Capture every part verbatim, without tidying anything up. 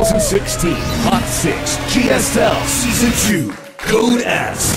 twenty sixteen Hot six G S L Season two Code S.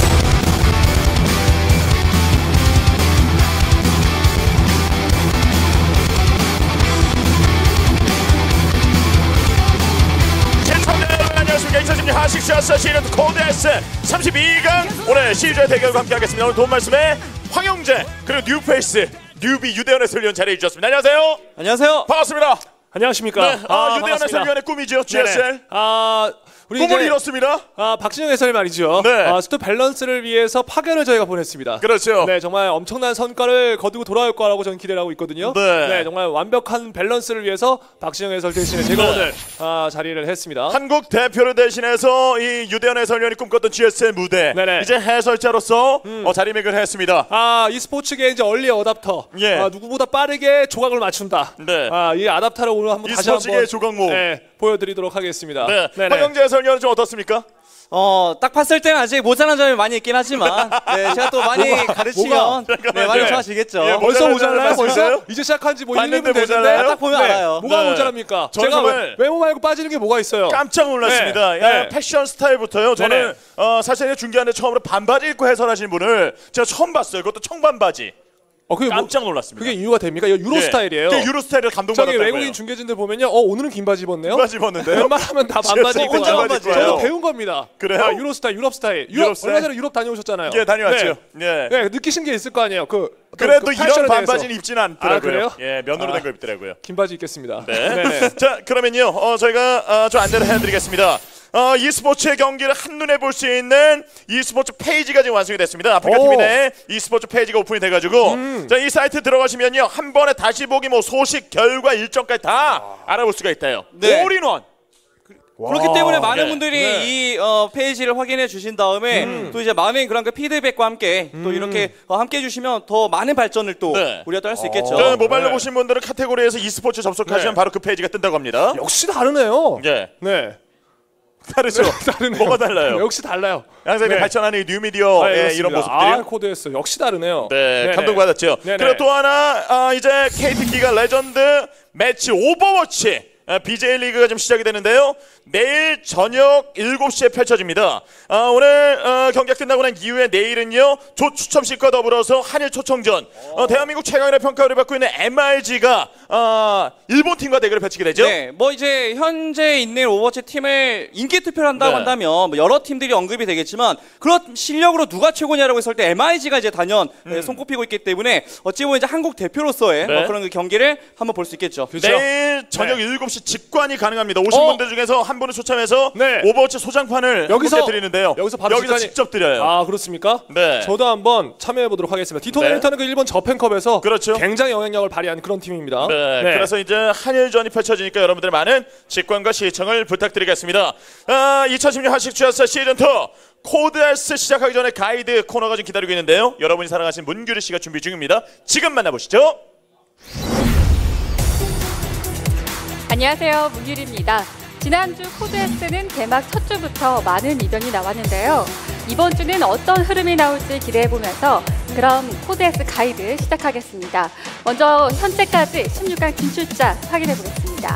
이천십육 하식 지하스 시즌 코드 S 삼십이 강 오늘 시즌 대결과 함께하겠습니다. 오늘 도움 말씀에 황영재 그리고 뉴페이스 뉴비 유대현 해설위원 자리해 주셨습니다. 안녕하세요. 안녕하세요. 반갑습니다. 안녕하십니까. 네, 아, 아, 유대현 해설위원의 꿈이죠. 지에스엘. 아, 우리 꿈을 이제, 이뤘습니다. 아, 박진영 해설이 말이죠. 네. 아, 스톱 밸런스를 위해서 파견을 저희가 보냈습니다. 그렇죠. 네, 정말 엄청난 성과를 거두고 돌아올 거라고 저는 기대를 하고 있거든요. 네. 네, 정말 완벽한 밸런스를 위해서 박진영 해설 대신에 제가 네. 오늘 아, 자리를 했습니다. 한국 대표를 대신해서 이 유대현 해설위원이 꿈꿨던 지에스엘 무대 네네. 이제 해설자로서 음. 어, 자리매김을 했습니다. 아, 이 스포츠계 이제 얼리 어답터. 예. 아, 누구보다 빠르게 조각을 맞춘다. 네. 아, 이 아답터를 오늘 한번 이 다시 한번 스포츠계의 조각모. 네, 보여드리도록 하겠습니다. 네. 네네. 황영재 해설위원은 좀 어떻습니까? 어, 딱 봤을 때는 아직 모자란 점이 많이 있긴 하지만 네, 제가 또 많이 뭐가, 가르치면 네, 많이 네. 좋아지겠죠. 예, 벌써 모자라요? 모자라요? 벌써? 이제 시작한 지뭐 일, 이 분 봤는데 됐는데 모자라요? 딱 보면 네. 알아요. 뭐가 네. 모자랍니까? 저는 제가 정말 외모 말고 빠지는 게 뭐가 있어요? 깜짝 놀랐습니다. 네. 야, 네. 패션 스타일부터요. 저는 네네. 어, 사실 중계하는데 처음으로 반바지 입고 해설하시는 분을 제가 처음 봤어요. 그것도 청반바지. 어, 그게 깜짝 뭐, 놀랐습니다. 그게 이유가 됩니까? 이거 유로 예. 스타일이에요. 그게 유로 스타일을 저기 감동받았다고요. 외국인 중계진들 보면요. 어, 오늘은 긴 바지 입었네요. 긴 바지 입었는데요. 웬만하면 다 반바지 진짜 입고 혼자 와요. 반바지 저도 입어요. 배운 겁니다. 그래요? 아, 유로 스타일, 유럽 스타일. 유럽, 유럽 스타일? 얼마 전에 유럽 다녀오셨잖아요. 예, 다녀왔죠. 네. 예. 네, 느끼신 게 있을 거 아니에요. 그 그래도 그 이런 패션에 반바지는 대해서. 입지는 않더라고요. 아, 그래요? 예, 면으로 아. 된 거 입더라고요. 긴 바지 입겠습니다. 네. 네네. 자, 그러면요. 어, 저희가 어, 좀 안내를 해드리겠습니다. 어, e스포츠의 경기를 한눈에 볼 수 있는 e스포츠 페이지가 지금 완성이 됐습니다. 아프리카 티비 내 e스포츠 페이지가 오픈이 돼가지고 음. 자, 이 사이트 들어가시면요. 한 번에 다시 보기 뭐 소식, 결과, 일정까지 다 알아볼 수가 있다요. 네. 올인원. 그렇기 때문에 많은 네. 분들이 네. 이 어, 페이지를 확인해 주신 다음에 음. 또 이제 마음의 그런 그 피드백과 함께 또 이렇게 어, 함께 해주시면 더 많은 발전을 또 네. 우리가 또 할 수 있겠죠. 저 모바일로 네. 보신 분들은 카테고리에서 e스포츠 접속하시면 네. 바로 그 페이지가 뜬다고 합니다. 역시 다르네요. 예. 네. 다르죠? 다르네요. 뭐가 달라요? 역시 달라요. 항상 네. 발전하는 이 뉴미디어 아, 예, 그렇습니다. 이런 모습들이 아, 코드에서 역시 다르네요. 네, 네네. 감동받았죠. 네네. 그리고 또 하나 아, 이제 케이티키가 레전드 매치 오버워치 아, 비제이 리그가 좀 시작이 되는데요. 내일 저녁 일곱 시에 펼쳐집니다. 아, 오늘 어, 경기가 끝나고 난 이후에 내일은요. 조 추첨식과 더불어서 한일 초청전 어, 대한민국 최강이라 평가를 받고 있는 엠알지가 어, 일본 팀과 대결을 펼치게 되죠. 네, 뭐 이제 현재 있는 오버워치 팀을 인기 투표를 한다고 네. 한다면 뭐 여러 팀들이 언급이 되겠지만 그런 실력으로 누가 최고냐라고 했을 때 엠아이지가 이제 단연 네, 손꼽히고 있기 때문에 어찌 보면 이제 한국 대표로서의 네. 뭐 그런 그 경기를 한번 볼 수 있겠죠. 내일 저녁 네. 일곱 시 직관이 가능합니다. 오신 어? 분들 중에서 한 분을 초청해서 네. 오버워치 소장판을 여기서 여기서 드리는데요. 여기서 바로 여기서 직관이- 직접 드려요. 아, 그렇습니까? 네. 저도 한번 참여해 보도록 하겠습니다. 디토네이터는 그 일본 저팬컵에서 그렇죠. 굉장히 영향력을 발휘한 그런 팀입니다. 네, 그래서 이제 한일전이 펼쳐지니까 여러분들의 많은 직관과 시청을 부탁드리겠습니다. 아, 이천십육 하식 주야사 시즌 투 코드 S 시작하기 전에 가이드 코너가 좀 기다리고 있는데요. 여러분이 사랑하신 문규리 씨가 준비 중입니다. 지금 만나보시죠. 안녕하세요, 문유리입니다. 지난주 코드에스는 개막 첫 주부터 많은 이변이 나왔는데요. 이번 주는 어떤 흐름이 나올지 기대해보면서 그럼 코드에스 가이드 시작하겠습니다. 먼저 현재까지 십육 강 진출자 확인해보겠습니다.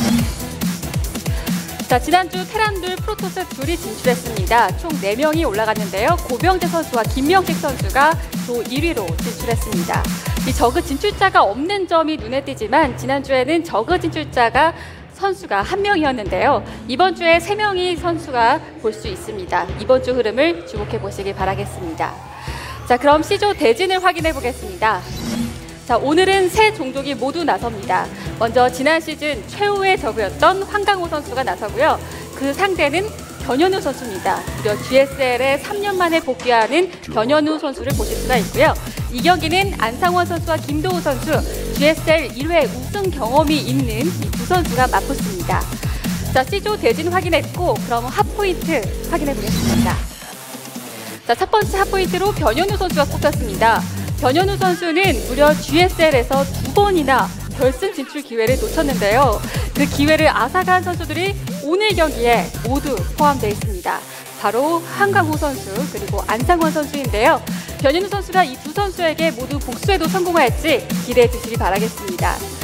자, 지난주 테란둘 프로토스 둘이 진출했습니다. 총 네 명이 올라갔는데요. 고병재 선수와 김명식 선수가 조 일 위로 진출했습니다. 이 저그 진출자가 없는 점이 눈에 띄지만 지난주에는 저그 진출자가 선수가 한 명이었는데요. 이번 주에 세 명이 선수가 볼 수 있습니다. 이번 주 흐름을 주목해 보시기 바라겠습니다. 자, 그럼 C조 대진을 확인해 보겠습니다. 자, 오늘은 세 종족이 모두 나섭니다. 먼저 지난 시즌 최후의 적이었던 황강호 선수가 나서고요. 그 상대는 변현우 선수입니다. 무려 지에스엘에 삼 년 만에 복귀하는 변현우 선수를 보실 수가 있고요. 이 경기는 안상원 선수와 김도우 선수, 지에스엘 일 회 우승 경험이 있는 이 두 선수가 맞붙습니다. 자, C조 대진 확인했고 그럼 핫포인트 확인해 보겠습니다. 자, 첫 번째 핫포인트로 변현우 선수가 꼽혔습니다. 변현우 선수는 무려 지에스엘에서 두 번이나 결승 진출 기회를 놓쳤는데요. 그 기회를 앗아간 선수들이 오늘 경기에 모두 포함되어 있습니다. 바로 한강호 선수 그리고 안상원 선수인데요. 변현우 선수가 이 두 선수에게 모두 복수에도 성공할지 기대해 주시기 바라겠습니다.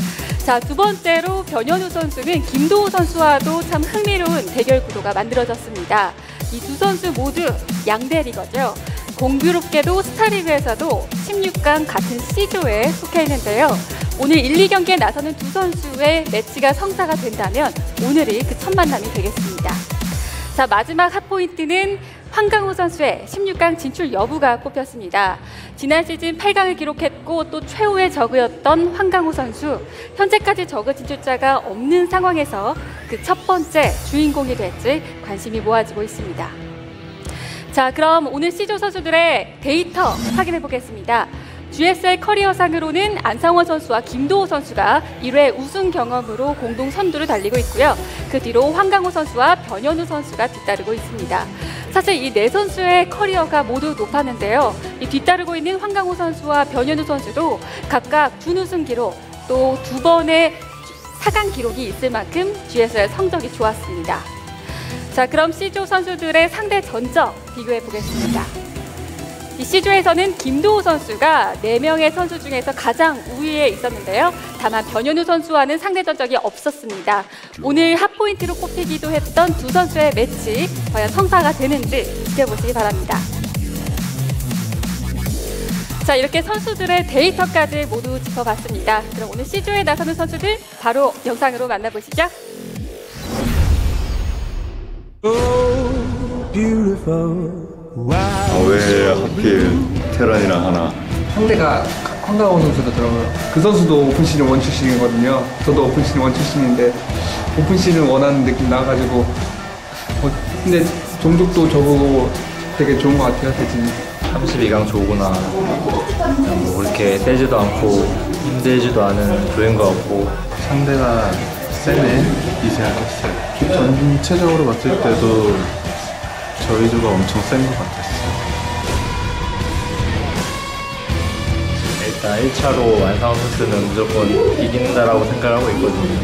자, 두 번째로 변현우 선수는 김도우 선수와도 참 흥미로운 대결 구도가 만들어졌습니다. 이 두 선수 모두 양대리거죠. 공교롭게도 스타리그에서도 십육 강 같은 C조에 속해 있는데요. 오늘 일, 이 경기에 나서는 두 선수의 매치가 성사가 된다면 오늘이 그 첫 만남이 되겠습니다. 자, 마지막 핫포인트는 황강호 선수의 십육 강 진출 여부가 꼽혔습니다. 지난 시즌 팔 강을 기록했고 또 최후의 저그였던 황강호 선수. 현재까지 저그 진출자가 없는 상황에서 그 첫 번째 주인공이 될지 관심이 모아지고 있습니다. 자, 그럼 오늘 C조 선수들의 데이터 확인해 보겠습니다. 지에스엘 커리어상으로는 안상원 선수와 김도호 선수가 일 회 우승 경험으로 공동 선두를 달리고 있고요. 그 뒤로 황강호 선수와 변현우 선수가 뒤따르고 있습니다. 사실 이 네 선수의 커리어가 모두 높았는데요. 이 뒤따르고 있는 황강호 선수와 변현우 선수도 각각 준우승 기록 또 두 번의 사 강 기록이 있을 만큼 지에스엘 성적이 좋았습니다. 자, 그럼 C조 선수들의 상대 전적 비교해 보겠습니다. 이 C조에서는 김도우 선수가 네 명의 선수 중에서 가장 우위에 있었는데요. 다만 변현우 선수와는 상대 전적이 없었습니다. 오늘 핫포인트로 꼽히기도 했던 두 선수의 매치 과연 성사가 되는지 지켜보시기 바랍니다. 자, 이렇게 선수들의 데이터까지 모두 짚어봤습니다. 그럼 오늘 C조에 나서는 선수들 바로 영상으로 만나보시죠. 아, 왜 하필 테란이랑 하나? 상대가 황강호 선수더라고요. 그 선수도 오픈 시즌 원 출신이거든요. 저도 오픈 시즌 원 출신인데 오픈 시즌 원하는 느낌 나가지고 어, 근데 종족도 저보고 되게 좋은 것 같아요, 대진이. 삼십이 강 좋구나. 뭐 그렇게 세지도 않고 힘들지도 않은 조인 것 같고 상대가 세네 이 생각했어요. 전체적으로 봤을 때도 저희 조가 엄청 센 것 같았어요. 일단 일 차로 안상원 선수는 무조건 이긴다라고 생각하고 있거든요.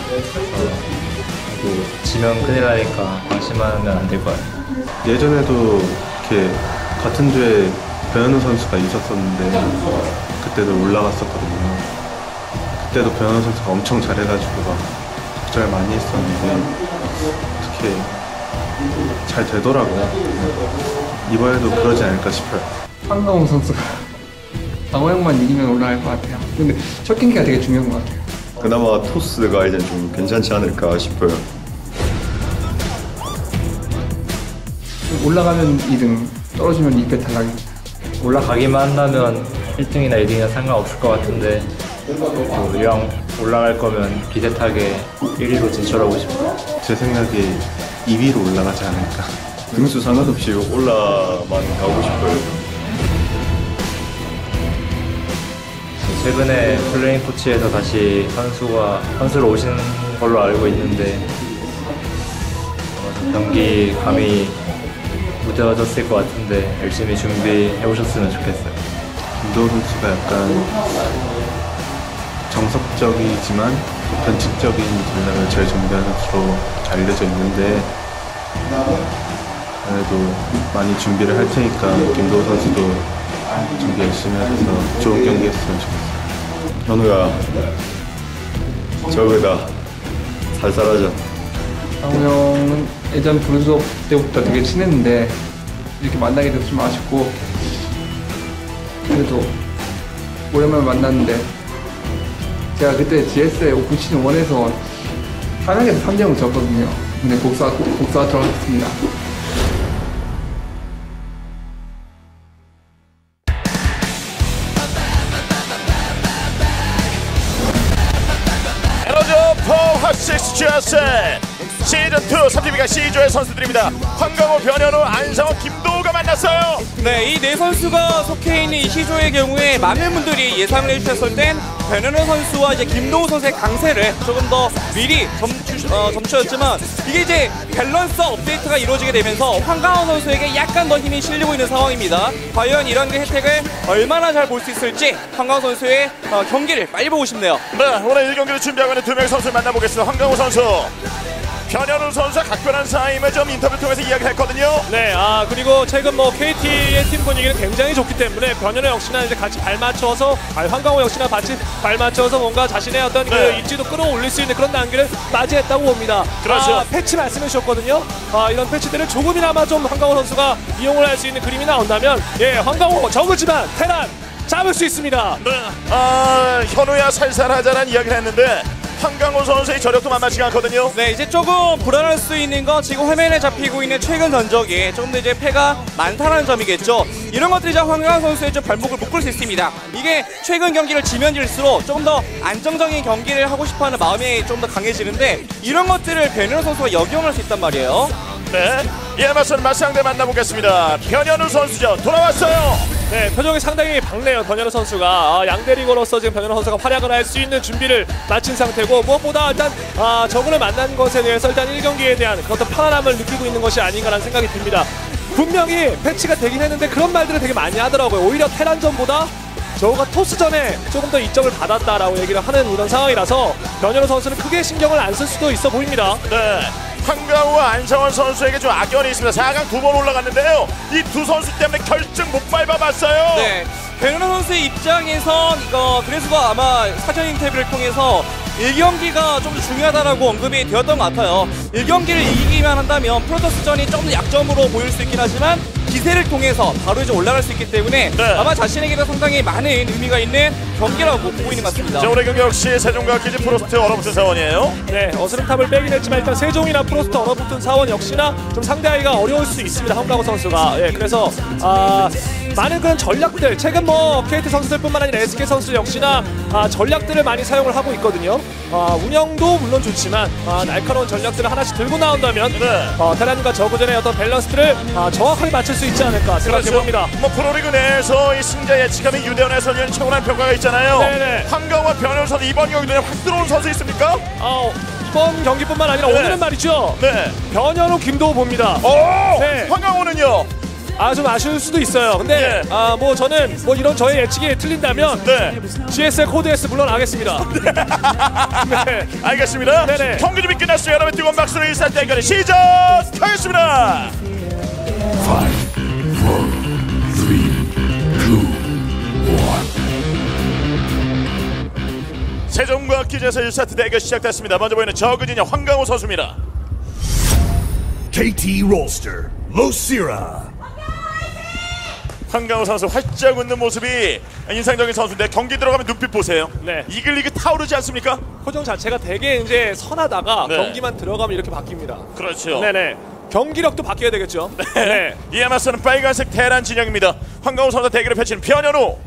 그래서 지면 큰일 나니까 방심하면 안 될 것 같아요. 예전에도 이렇게 같은 조에 변현우 선수가 있었었는데 그때도 올라갔었거든요. 그때도 변현우 선수가 엄청 잘해가지고 막 걱정을 많이 했었는데 어떻게 잘 되더라고요. 이번에도 그러지 않을까 싶어요. 황강호 선수가 강호 형만 이기면 올라갈 것 같아요. 근데 첫 경기가 되게 중요한 것 같아요. 그나마 토스가 이제 좀 괜찮지 않을까 싶어요. 올라가면 이 등, 떨어지면 이 배 탈락입니다. 올라가기만 한다면 일 등이나 이 등이나 상관없을 것 같은데 또 이왕 올라갈 거면 비슷하게 일 위로 진출하고 싶어요. 제 생각에 이 위로 올라가지 않을까. 등수 상관없이 올라만 가고 싶어요. 최근에 플레잉 코치에서 다시 선수가 선수로 오신 걸로 알고 있는데 어, 경기 감이 무뎌졌을 것 같은데 열심히 준비해 오셨으면 좋겠어요. 김도우 선수가 약간 정석적이지만 변칙적인 전략을 잘 준비하는 선수로 잘 알려져 있는데 그래도 많이 준비를 할 테니까 김도우 선수도 준비 열심히 해서 좋은 경기 했으면 좋겠어요. 현우야, 저거다 살살하자. 강호 형은 예전 브루스업 때부터 되게 친했는데 이렇게 만나게 돼서 좀 아쉽고 그래도 오랜만에 만났는데 제가 그때 지에스엘 오픈 시즌 원에서 사 강에서 삼 대 영을 졌거든요. 근데 복수가, 복수가 들어갔습니다. 에너지오퍼 핫식스 지에스엘 시즌이 삼십이 강 C조의 선수들입니다. 황강호, 변현우, 안상원, 김도우가 만났어요. 네, 이 네 선수가 속해 있는 이 C조의 경우에 많은 분들이 예상을 해주셨을 땐 변현우 선수와 이제 김도우 선수의 강세를 조금 더 미리 점추, 어, 점추었지만 이게 이제 밸런스 업데이트가 이루어지게 되면서 황강호 선수에게 약간 더 힘이 실리고 있는 상황입니다. 과연 이런 그 혜택을 얼마나 잘 볼 수 있을지 황강호 선수의 어, 경기를 빨리 보고 싶네요. 네, 오늘 일 경기를 준비하고 있는 두 명의 선수를 만나보겠습니다. 황강호 선수. 변현우 선수와 각별한 사임을 좀 인터뷰 통해서 이야기를 했거든요. 네, 아 그리고 최근 뭐 케이티의 팀 분위기는 굉장히 좋기 때문에 변현우 역시나 이제 같이 발 맞춰서, 아, 황강호 역시나 같이 발 맞춰서 뭔가 자신의 어떤 네. 그 입지도 끌어올릴 수 있는 그런 단계를 맞이했다고 봅니다. 그렇죠. 아, 패치 말씀해 주셨거든요. 아, 이런 패치들을 조금이나마 좀 황강호 선수가 이용을 할 수 있는 그림이 나온다면, 예, 황강호 적으지만 테란 잡을 수 있습니다. 네. 아, 현우야 살살하자는 이야기를 했는데 황강호 선수의 저력도 만만치가 않거든요. 네, 이제 조금 불안할 수 있는 건 지금 화면에 잡히고 있는 최근 전적이 조금 더 이제 패가 많다는 점이겠죠. 이런 것들이 이제 황강호 선수의 좀 발목을 묶을 수 있습니다. 이게 최근 경기를 지면 질수록 조금 더 안정적인 경기를 하고 싶어하는 마음이 좀 더 강해지는데, 이런 것들을 변현우 선수가 역용할 수 있단 말이에요. 네. 이에 맞서는 맞상대 만나보겠습니다. 변현우 선수죠. 돌아왔어요. 네, 표정이 상당히 밝네요. 변현우 선수가. 아, 양대리거로서 지금 변현우 선수가 활약을 할 수 있는 준비를 마친 상태고, 무엇보다 일단 아, 저분을 만난 것에 대해서 일단 일 경기에 대한 그런 편안함을 느끼고 있는 것이 아닌가라는 생각이 듭니다. 분명히 패치가 되긴 했는데 그런 말들을 되게 많이 하더라고요. 오히려 테란전보다 저우가 토스전에 조금 더 이점을 받았다라고 얘기를 하는 그런 상황이라서 변현우 선수는 크게 신경을 안 쓸 수도 있어 보입니다. 네. 황강호와 안상원 선수에게 좀 악연이 있습니다. 사 강 두 번 올라갔는데요. 이 두 선수 때문에 결승 못 밟아봤어요. 네, 변현우 선수의 입장에선 이거 그래서 아마 사전 인터뷰를 통해서 일 경기가 좀 더 중요하다라고 언급이 되었던 것 같아요. 일 경기를 이기기만 한다면 프로토스전이 좀 더 약점으로 보일 수 있긴 하지만 기세를 통해서 바로 이제 올라갈 수 있기 때문에 네. 아마 자신에게도 상당히 많은 의미가 있는 경기라고 보고 있는 것 같습니다. 자, 오늘 경기 역시 세종과 키즈 프로스트 얼어붙은 사원이에요. 네, 어스름탑을 빼긴 했지만 일단 세종이나 프로스트 얼어붙은 사원 역시나 좀 상대하기가 어려울 수 있습니다. 황강호 선수가. 예, 그래서 아, 많은 그런 전략들, 최근 뭐 케이티 선수들뿐만 아니라 에스케이 선수 역시나 아, 전략들을 많이 사용을 하고 있거든요. 아, 운영도 물론 좋지만 아, 날카로운 전략들을 하나씩 들고 나온다면 네. 어, 테란과 저그전의 어떤 밸런스를 아, 정확하게 맞출 수 있지 않을까 생각해봅니다. 뭐 프로리그 내에서 이 승자 예측하면 유대현 해설위원 최고란 평가가 있잖아요. 네네. 황강호와 변현우 선수 이번 경기 눈에 확 들어온 선수 있습니까? 아, 이번 경기뿐만 아니라 네. 오늘은 말이죠. 네. 변현우, 김도우 봅니다. 오! 네. 황강호는요? 아, 좀 아쉬울 수도 있어요. 근데 네. 아, 뭐 저는 뭐 이런 저의 예측이 틀린다면 네. 지에스엘 코드에스 물러나겠습니다. 네. 알겠습니다. 네네. 경기 준비 끝났어요. 여러분 뜨거운 박수로 일사 대결이 시작하겠습니다. 세종과 키즈에서 일 세트 대결 시작됐습니다. 먼저 보이는 저그진의 황강호 선수입니다. 케이티 roster, Losira. 황강호 선수 활짝 웃는 모습이 인상적인 선수인데 경기 들어가면 눈빛 보세요. 네. 이글리그 타오르지 않습니까? 표정 자체가 되게 이제 선하다가 네. 경기만 들어가면 이렇게 바뀝니다. 그렇죠. 네네. 경기력도 바뀌어야 되겠죠. 네. 이에 맞서는 빨간색 테란 진영입니다. 황강호 선수 대결을 펼치는 변현우.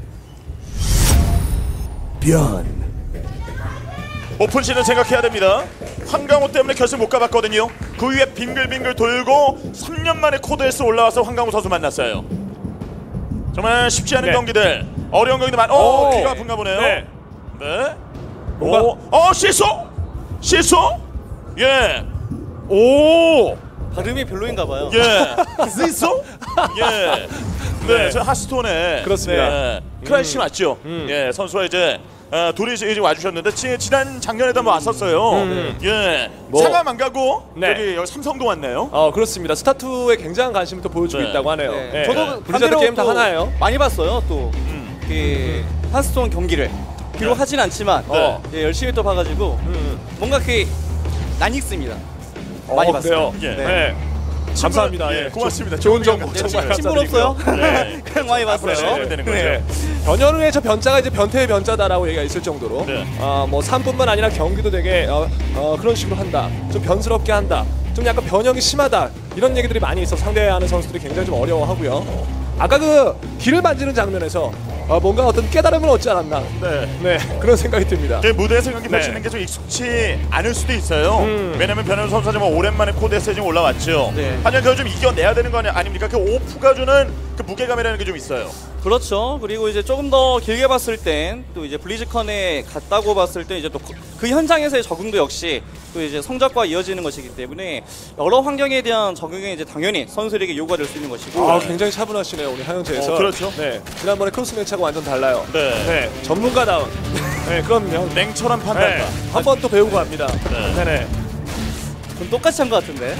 변. 오픈시즌 생각해야 됩니다. 황강호 때문에 결승 못 가봤거든요. 그 위에 빙글빙글 돌고 삼 년 만에 코드에서 올라와서 황강호 선수 만났어요. 정말 쉽지 않은 네. 경기들, 어려운 경기들 많. 오, 오. 귀가 아픈가 보네요. 네. 네. 뭔가- 오, 어 실수, 실수. 예. 오, 발음이 별로인가 봐요. 예. 실수. 예. 네, 네. 저 하스톤에 그렇습니다. 네. 크라이시 맞죠? 예, 선수가 이제. 어, 둘이 이제 와주셨는데 지, 지난 작년에도 한번 왔었어요. 음. 예, 뭐. 상암 안 가고 네. 여기, 여기 삼성도 왔네요. 어, 그렇습니다. 스타투에 굉장한 관심을 또 보여주고 네. 있다고 하네요. 네. 네. 저도 블리자드 반대로 게임 다 또 하나예요. 많이 봤어요. 또 그 하스톤 경기를 비록 네. 하진 않지만 네. 예, 열심히 또 봐가지고 음. 뭔가 그 낯익습니다. 많이 어, 봤어요. 그래요? 예. 네. 감사합니다. 예, 예, 고맙습니다. 좋은 좋은 정보 정보 정말 친분 감사드리고요. 없어요? 네. 그냥 많이 앞으로 봤어요. 시작이 되는 거죠. 네. 변현우의 저 변자가 이제 변태의 변자다라고 얘기가 있을 정도로 네. 아, 뭐 삶뿐만 아니라 경기도 되게 어, 어, 그런 식으로 한다. 좀 변스럽게 한다. 좀 약간 변형이 심하다. 이런 얘기들이 많이 있어 상대하는 선수들이 굉장히 좀 어려워하고요. 아까 그 귀를 만지는 장면에서 어, 뭔가 어떤 깨달음을 얻지 않았나. 네. 네, 그런 생각이 듭니다. 그 무대에서 경기 네. 펼치는 게 좀 익숙치 않을 수도 있어요. 음. 왜냐면 변현우 선수가 좀 오랜만에 코드에서 지금 올라왔죠. 네. 하지만 그걸 좀 이겨내야 되는 거 아니- 아닙니까? 그 오프가 주는 그 무게감이라는 게 좀 있어요. 그렇죠. 그리고 이제 조금 더 길게 봤을 땐 또 이제 블리즈컨에 갔다고 봤을 때 이제 또 그 현장에서의 적응도 역시 또 이제 성적과 이어지는 것이기 때문에 여러 환경에 대한 적응이 이제 당연히 선수들에게 요구가 될 수 있는 것이고. 아, 굉장히 차분하시네요, 우리 하영재에서. 어, 그렇죠. 네, 지난번에 크로스 매치하고 완전 달라요. 네. 네, 전문가다운. 네, 그럼요. 냉철한 판단과. 네, 한 번 또 배우고 갑니다. 네. 네네. 그럼 똑같이 한 것 같은데.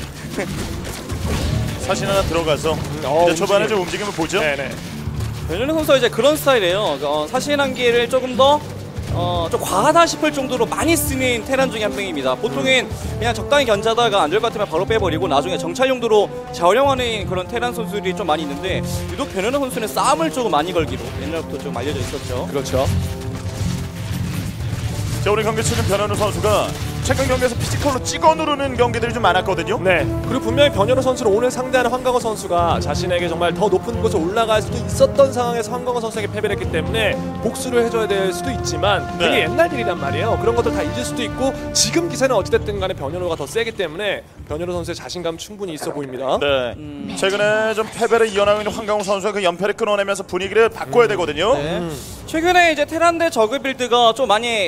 사신 하나 들어가서 어, 이제 초반에 움직임. 좀 움직임을 보죠. 네네. 변현우 선수가 이제 그런 스타일이에요. 어, 사신 한기를 조금 더 어, 좀 과하다 싶을 정도로 많이 쓰는 테란 중에 한 명입니다. 보통은 그냥 적당히 견자다가 안 될 것 같으면 바로 빼버리고 나중에 정찰 용도로 재활용하는 그런 테란 선수들이 좀 많이 있는데 유독 변현우 선수는 싸움을 조금 많이 걸기로 옛날부터 좀 알려져 있었죠. 그렇죠. 자, 오늘 경기 치는 변현우 선수가 최근 경기에서 피지컬로 찍어 누르는 경기들이 좀 많았거든요. 네. 그리고 분명히 변현우 선수를 오늘 상대하는 황강호 선수가 자신에게 정말 더 높은 곳에 올라갈 수도 있었던 상황에서 황강호 선수에게 패배를 했기 때문에 복수를 해줘야 될 수도 있지만 네. 그게 옛날 일이란 말이에요. 그런 것들 다 잊을 수도 있고 지금 기세는 어찌됐든 간에 변현우가 더 세기 때문에 변현우 선수의 자신감 충분히 있어 보입니다. 네. 최근에 좀 패배를 이어나고 있는 황강호 선수가 그 연패를 끊어내면서 분위기를 바꿔야 되거든요. 네. 최근에 이제 테란 대 저그 빌드가 좀 많이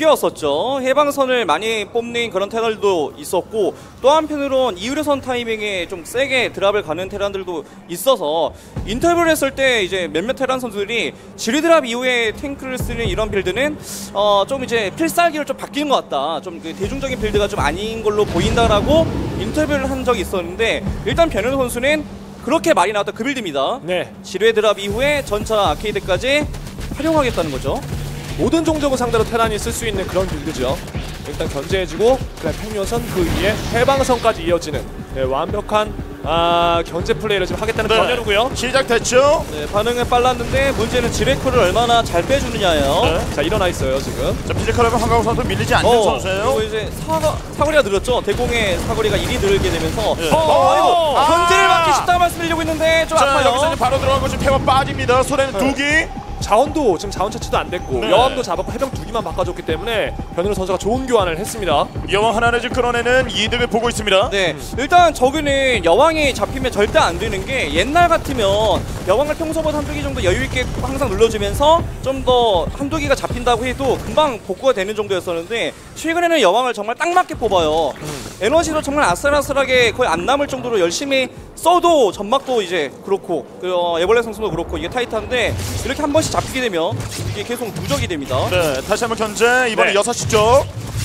바뀌었었죠. 해방선을 많이 뽑는 그런 테란들도 있었고 또 한편으론 이후려선 타이밍에 좀 세게 드랍을 가는 테란들도 있어서 인터뷰를 했을 때 이제 몇몇 테란 선수들이 지리드랍 이후에 탱크를 쓰는 이런 빌드는 어 좀 이제 필살기로 좀 바뀌는 것 같다. 좀 그 대중적인 빌드가 좀 아닌 걸로 보인다라고 인터뷰를 한 적이 있었는데 일단 변현우 선수는 그렇게 말이 나왔던 그 빌드입니다. 네. 지뢰 드랍 이후에 전차 아케이드까지 활용하겠다는 거죠. 모든 종족을 상대로 테란이 쓸 수 있는 그런 빌드죠. 일단 견제해주고 그다음 평면선 그 위에 해방선까지 이어지는 네, 완벽한 아, 견제 플레이를 지금 하겠다는 네. 변현우고요. 시작됐죠. 네, 반응은 빨랐는데 문제는 지뢰크를 얼마나 잘 빼주느냐예요. 네. 자 일어나 있어요 지금. 자, 피지컬하면 황강호 선수 밀리지 않는 어, 선수예요. 그리고 이제 사거, 사거리가 늘었죠. 대공의 사거리가 일이 늘게 되면서 네. 어, 어, 아이고 어! 견제를 아! 막기 쉽다고 말씀드리려고 했는데 좀 자, 아파요. 여기서 이제 바로 들어간 것이 패만 빠집니다. 손에는 두 기. 자원도 지금 자원 채취도 안 됐고 네. 여왕도 잡았고 해병 두 기만 바꿔줬기 때문에 변현우 선수가 좋은 교환을 했습니다. 여왕 하나를 지금 끌어내는 이득을 보고 있습니다. 네, 일단 저그는 여왕이 잡히면 절대 안 되는 게 옛날 같으면 여왕을 평소보다 한두 기 정도 여유 있게 항상 눌러주면서 좀 더 한두 기가 잡힌다고 해도 금방 복구가 되는 정도였었는데 최근에는 여왕을 정말 딱 맞게 뽑아요. 에너지도 정말 아슬아슬하게 거의 안 남을 정도로 열심히 써도 점막도 이제 그렇고 그 어, 에벌레 선수도 그렇고 이게 타이트한데 이렇게 한 번씩 잡히게 되면 이게 계속 누적이 됩니다. 네, 다시 한번 견제. 이번에 네. 여섯 시죠.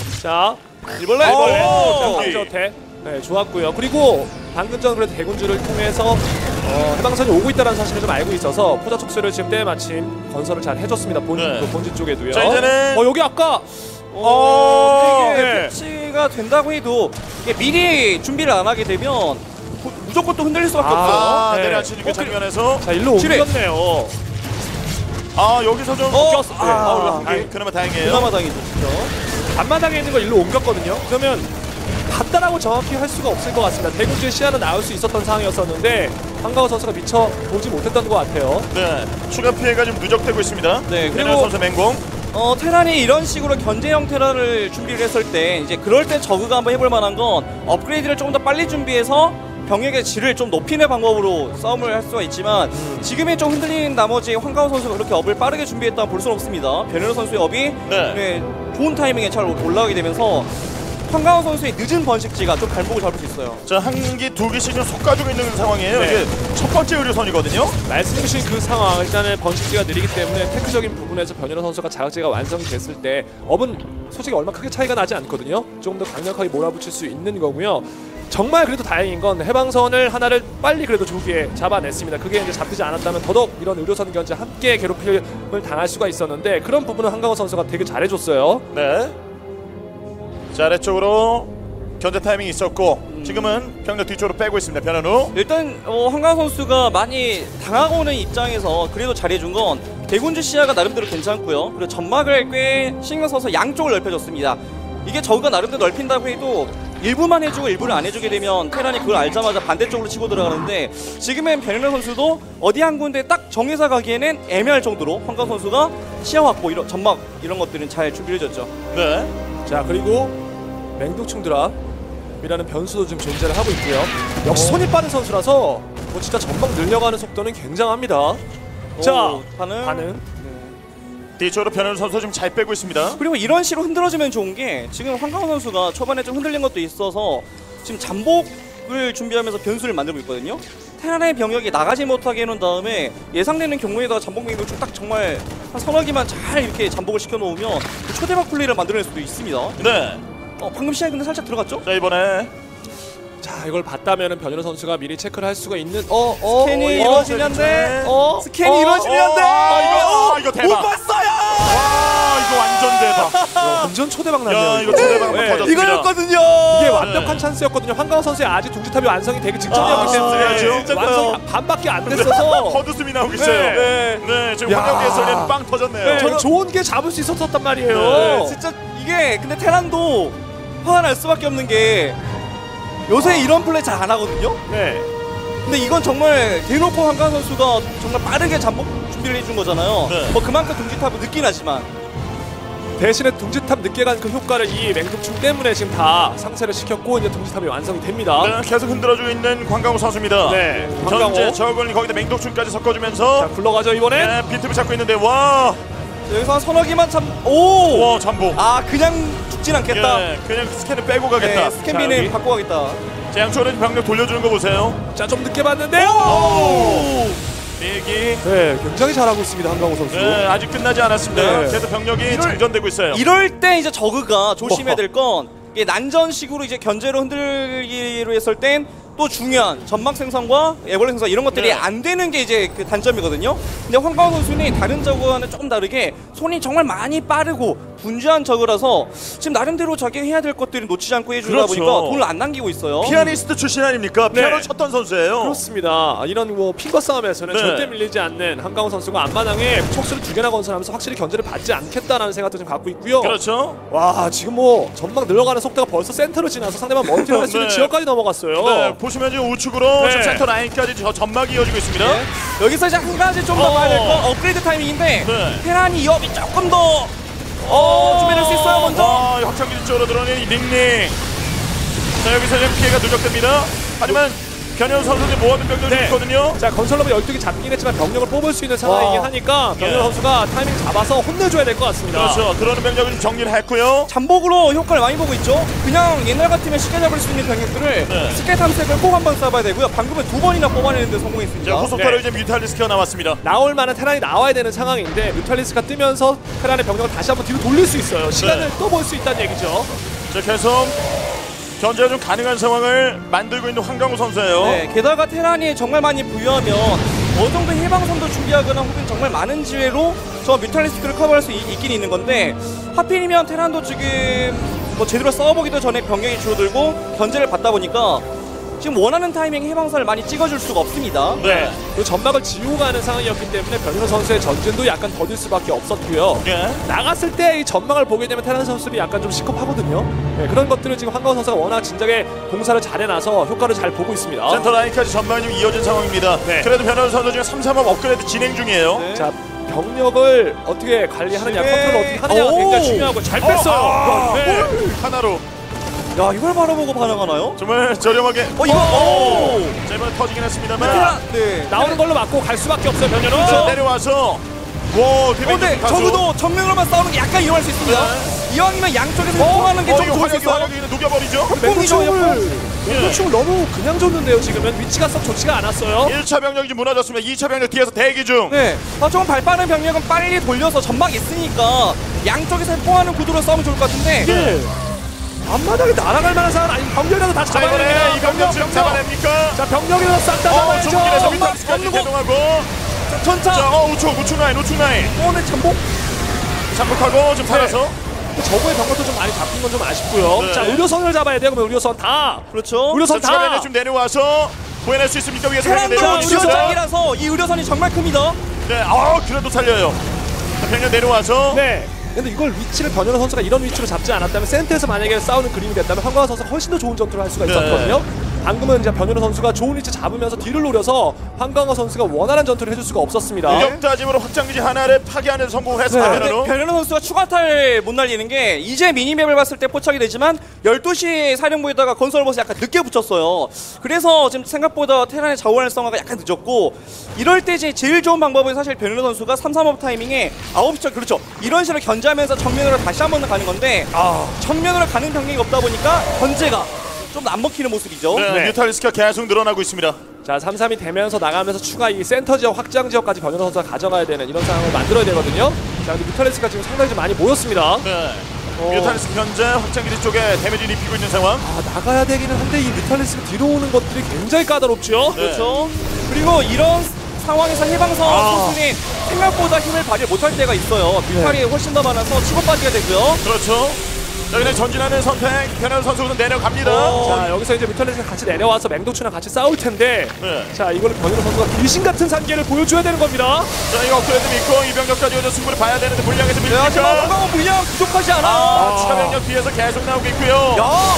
자 일벌레 일벌레. 오! 강저태 네 좋았고요. 그리고 방금 전 그래도 대군주를 통해서 어, 해방선이 오고 있다는 사실을 좀 알고 있어서 포자 촉수를 지금 때마침 건설을 잘 해줬습니다. 본진 네. 그 본진 쪽에도요. 자, 이제는- 어 여기 아까 어, 이게 네. 패치가 된다고 해도 이게 미리 준비를 안 하게 되면 고- 무조건 또 흔들릴 수밖에 아, 없어요. 아, 네. 내려앉히는 그 어, 장면에서 자 일로 지뢰. 옮겼네요. 아, 여기서 좀 어, 꼈어. 아, 아, 아, 아, 그나마 다행이에요. 그나마 다행이죠, 진짜. 앞마당에 있는 걸 일로 옮겼거든요. 그러면 봤다라고 정확히 할 수가 없을 것 같습니다. 대군주의 시야는 나올 수 있었던 상황이었었는데 황가호 선수가 미처 보지 못했던 것 같아요. 네, 추가 피해가 좀 누적되고 있습니다. 네, 그리고 그리고- 선수 맹공. 어, 테란이 이런 식으로 견제형 테란을 준비를 했을 때 이제 그럴 때 저그가 한번 해볼 만한 건 업그레이드를 조금 더 빨리 준비해서 병력의 질을 좀 높이는 방법으로 싸움을 할 수가 있지만 지금이 좀 흔들린 나머지 황가호 선수가 그렇게 업을 빠르게 준비했다고 볼 수는 없습니다. 변현우 선수의 업이 네. 네, 좋은 타이밍에 잘 올라가게 되면서 황가호 선수의 늦은 번식지가 좀 발목을 잡을 수 있어요. 자, 한 기, 두 기씩 좀 속가지고 있는 상황이에요. 네. 이게 첫 번째 의료선이거든요. 말씀해주신 그 상황 일단은 번식지가 느리기 때문에 테크적인 부분에서 변현우 선수가 자극제가 완성이 됐을 때 업은 솔직히 얼마 크게 차이가 나지 않거든요. 조금 더 강력하게 몰아붙일 수 있는 거고요. 정말 그래도 다행인 건 해방선을 하나를 빨리 그래도 조기에 잡아냈습니다. 그게 이제 잡히지 않았다면 더더욱 이런 의료선 견제 함께 괴롭힘을 당할 수가 있었는데 그런 부분은 한강호 선수가 되게 잘해줬어요. 네. 자, 아래쪽으로 견제 타이밍이 있었고 지금은 병력 뒤쪽으로 빼고 있습니다. 변현우. 일단 어, 황가호 선수가 많이 당하고 오는 입장에서 그래도 잘해준 건 대군주 시야가 나름대로 괜찮고요. 그리고 점막을 꽤 신경 써서 양쪽을 넓혀줬습니다. 이게 저그가 나름대로 넓힌다고 해도 일부만 해주고 일부를 안 해주게 되면 테란이 그걸 알자마자 반대쪽으로 치고 들어가는데 지금은 변현우 선수도 어디 한 군데 딱 정해서 가기에는 애매할 정도로 황가호 선수가 시야 확보, 이런 점막 이런 것들은 잘 준비해줬죠. 네. 자 그리고 맹독충 드랍이라는 변수도 좀 존재를 하고 있고요. 역시 손이 빠른 선수라서 뭐 진짜 전방 늘려가는 속도는 굉장합니다. 자 오, 반응. 반응. 뒤쪽으로 변현우 선수 좀 잘 빼고 있습니다. 그리고 이런 식으로 흔들어주면 좋은 게 지금 황가호 선수가 초반에 좀 흔들린 것도 있어서 지금 잠복을 준비하면서 변수를 만들고 있거든요. 테란의 병력이 나가지 못하게 해놓은 다음에 예상되는 경우에다가 잠복 맹독충 딱 정말 한 서너 개만 잘 이렇게 잠복을 시켜놓으면 초대박 플레이를 만들어낼 수도 있습니다. 네. 어, 방금 시야에 근데 살짝 들어갔죠? 자 이번에 자 이걸 봤다면은 변현우 선수가 미리 체크를 할 수가 있는 어 어 스캔이 어, 이루어지는데 어 스캔이 어, 이루어지는데 아 이거 아 이거 대박. 못 봤어요. 와 이거 완전 대박. 어, 완전 초대박 났네요. 야 이거 초대박 한번 네. 터졌습니다. 이거였거든요. 이게 완벽한 찬스였거든요. 황가호 선수의 아직 둥지탑이 완성이 되기 직전이었기 아, 때문에 진짜요? 완성 반밖에 안 됐어서 헛웃음이 나오고 있어요. 네. 네, 지금 야. 황영대에서는 빵 터졌네요. 네, 저는 좋은 게 잡을 수 있었단 말이에요. 네, 진짜 이게 근데 테란도 화가 날 수밖에 없는 게 요새 이런 플레이 잘 안 하거든요. 네. 근데 이건 정말 대놓고 한강 선수가 정말 빠르게 잠복 준비를 해준 거잖아요. 네. 뭐 그만큼 둥지탑을 늦긴 하지만 대신에 둥지탑 늦게 간 그 효과를 이 맹독충 때문에 지금 다 상쇄를 시켰고 이제 둥지탑이 완성이 됩니다. 네, 계속 흔들어주고 있는 광강호 선수입니다. 네, 현재 광강호. 저걸리 거기다 맹독충까지 섞어주면서 자, 굴러가죠 이번엔. 네, 비트를 잡고 있는데 와, 여기서 한 서너 개만 참 오! 와 잠복. 아 그냥 죽진 않겠다. 예, 그냥 스캔을 빼고 가겠다. 네, 스캔비는 여기. 바꿔 가겠다. 자, 양쪽으로 병력 돌려주는 거 보세요. 자, 좀 늦게 봤는데요. 오! 밀기. 네, 굉장히 잘하고 있습니다 한강호 선수. 네, 아직 끝나지 않았습니다. 네. 계속 병력이 장전되고 있어요. 이럴 때 이제 저그가 조심해야 될 건 난전식으로 이제 견제로 흔들기로 했을 땐 또 중요한 점막 생성과 애벌레 생성 이런 것들이 네. 안 되는 게 이제 그 단점이거든요. 근데 황가호 선수는 다른 저그와는 조금 다르게 손이 정말 많이 빠르고 분주한 저그라서 지금 나름대로 자기 해야 될 것들을 놓치지 않고 해주다 그렇죠. 보니까 돈을 안 남기고 있어요. 피아니스트 출신 아닙니까? 네. 피아노 쳤던 선수예요. 그렇습니다. 이런 뭐 핑거 싸움에서는 네. 절대 밀리지 않는 한강호 선수가 앞마당에 촉수를 두 개나 건설하면서 확실히 견제를 받지 않겠다라는 생각도 좀 갖고 있고요. 그렇죠. 와 지금 뭐 전방 늘어가는 속도가 벌써 센터를 지나서 상대방 멀티를 할 수 있는 네. 지역까지 넘어갔어요. 네, 보시면 지금 우측으로 네. 지금 센터 라인까지 저 전막이 이어지고 있습니다. 네. 여기서 이제 한 가지 좀 더 어. 봐야 될 건 업그레이드 타이밍인데 네. 테란이 이업이 조금 더 어, 준비될 수 있어요 먼저. 아, 확장기지 쪽으로 들어오는 이 링링. 자, 여기서 지금 피해가 누적됩니다. 하지만 변현우 선수는 모아둔 병력이 네. 있거든요. 자 건설로만 열두 개 잡긴 했지만 병력을 뽑을 수 있는 상황이긴 와. 하니까 변현우 예. 선수가 타이밍 잡아서 혼내줘야 될 것 같습니다. 그렇죠. 들어오는 병력을 좀 정리를 했고요. 잠복으로 효과를 많이 보고 있죠. 그냥 옛날 같으면 쉽게 잡을 수 있는 병력들을 네. 스케 탐색을 꼭 한 번 쏴봐야 되고요. 방금은 두 번이나 뽑아내는데 성공했습니다. 자, 후속타로 네. 이제 뮤탈리스키가 나왔습니다. 나올 만한 테란이 나와야 되는 상황인데 뮤탈리스가 뜨면서 테란의 병력을 다시 한번 뒤로 돌릴 수 있어요. 시간을 네. 또 볼 수 있다는 얘기죠. 자, 계속 견제가 좀 가능한 상황을 만들고 있는 황강호 선수예요. 네, 게다가 테란이 정말 많이 부유하면 어느 정도 해방선도 준비하거나 혹은 정말 많은 지회로 저 뮤탈리스크를 커버할 수 있, 있긴 있는 건데 하필이면 테란도 지금 뭐 제대로 싸워보기도 전에 병력이 줄어들고 견제를 받다 보니까 지금 원하는 타이밍에 해방선을 많이 찍어줄 수가 없습니다. 네. 그 전막을 지우고 가는 상황이었기 때문에 변현우 선수의 전진도 약간 더딜 수밖에 없었고요. 네. 나갔을 때 이 전망을 보게 되면 테란 선수들이 약간 좀 시급하거든요. 네, 그런 것들을 지금 황가호 선수가 워낙 진작에 공사를 잘 해놔서 효과를 잘 보고 있습니다. 센터 라인까지 전방이 좀 이어진 상황입니다. 네. 그래도 변현우 선수 지금 삼, 삼업 업그레이드 진행 중이에요. 네. 자 병력을 어떻게 관리하느냐, 네. 컨트롤 어떻게 하느냐가 오. 굉장히 중요하고 잘 뺐어요. 아, 네. 하나로 야 이걸 바라보고 반응하나요? 정말 저렴하게. 어 이거 오! 자, 이번에 터지긴 했습니다만. 테란 네. 나오는 걸로 맞고 갈 수밖에 없어요. 변현우. 자, 내려와서 와, 그런데 적어도 정면으로만 싸우는 게 약간 위험할 수 있습니다. 이왕이면 양쪽에서 통하는 게 어, 좀 이거 좋을 수 화력이 있어요. 화력이 녹여버리죠. 맹독충을 맹독충을 너무 그냥 줬는데요. 지금은 위치가 썩 좋지가 않았어요. 일 차 병력이 좀 무너졌습니다. 이 차 병력 뒤에서 대기 중. 네, 아, 조금 발 빠른 병력은 빨리 돌려서 전막 있으니까 양쪽에서 해포하는 구도로 싸우면 좋을 것 같은데 예. 앞마당에 날아갈 만한 상황 아니 병력이라도 다 자, 잡아야 이번에 됩니다. 이 병력 지금 잡아냅니까? 자 병력이라도 싹 다 어, 잡아야죠. 중국에서 전방 미탈스까지 없는 거. 개동하고. 전차 자, 어, 우측, 우측 라인, 우측 라인. 오늘 잠복 잠복하고 지금 살아서. 저거의 병력도 좀 많이 잡힌 건 좀 아쉽고요. 네. 자 의료선을 잡아야 돼요. 그러면 의료선 다. 그렇죠. 의료선 자, 추가 다. 병력 좀 내려와서 보여낼 수 있습니까? 위에서 병력 테란도 내려오고 있습니다. 의료장이라서 이 의료선이 정말 큽니다. 네, 아, 그래도 살려요. 자, 병력 내려와서. 네. 근데 이걸 위치를 변현우 선수가 이런 위치로 잡지 않았다면 센터에서 만약에 싸우는 그림이 됐다면 황가호 선수가 훨씬 더 좋은 전투를 할 수가 네. 있었거든요. 방금은 이제 변현우 선수가 좋은 위치 잡으면서 뒤를 노려서 황가호 선수가 원하는 전투를 해줄 수가 없었습니다. 무력 다짐으로 확장기지 하나를 파괴하는 성공을 했습니다. 근데 변현우. 변현우 선수가 추가탈 못 날리는 게 이제 미니맵을 봤을 때 포착이 되지만 열두 시 사령부에다가 건설버스 약간 늦게 붙였어요. 그래서 지금 생각보다 테란의 자원 활성화가 약간 늦었고 이럴 때 이제 제일 좋은 방법은 사실 변현우 선수가 삼, 삼업 타이밍에 아홉 시 그렇죠. 이런 식으로 견제하면서 정면으로 다시 한 번 가는 건데 아, 정면으로 가는 병력이 없다 보니까 견제가 좀 안 먹히는 모습이죠. 네, 네. 뮤탈리스크가 계속 늘어나고 있습니다. 자 삼, 삼이 되면서 나가면서 추가 이 센터 지역 확장 지역까지 변현우 선수가 가져가야 되는 이런 상황을 만들어야 되거든요. 자 근데 뮤탈리스가 지금 상당히 좀 많이 모였습니다. 네. 뮤탈리스 현재 확장기지 쪽에 데미지를 입히고 있는 상황. 아, 나가야 되기는 한데 이 뮤탈리스가 뒤로 오는 것들이 굉장히 까다롭죠. 네. 그렇죠. 그리고 이런 상황에서 해방선 아. 선수는 생각보다 힘을 발휘 못할 때가 있어요. 뮤탈이 훨씬 더 많아서 치고 빠지게 되고요. 그렇죠. 여기는 전진하는 선택. 변현 선수는 내려갑니다. 자, 여기서 이제 뮤탈리스가 같이 내려와서 맹독추랑 같이 싸울 텐데 네. 자, 이거를 변현우 선수가 귀신 같은 산계를 보여줘야 되는 겁니다. 자, 이거 업그레이드 믿고 이병력까지 오는 승부를 봐야 되는데 물량에서 네, 하지만 밀리니까. 황강호 물량 부족하지 않아. 아, 추가 병력 뒤에서 계속 나오고 있고요. 야,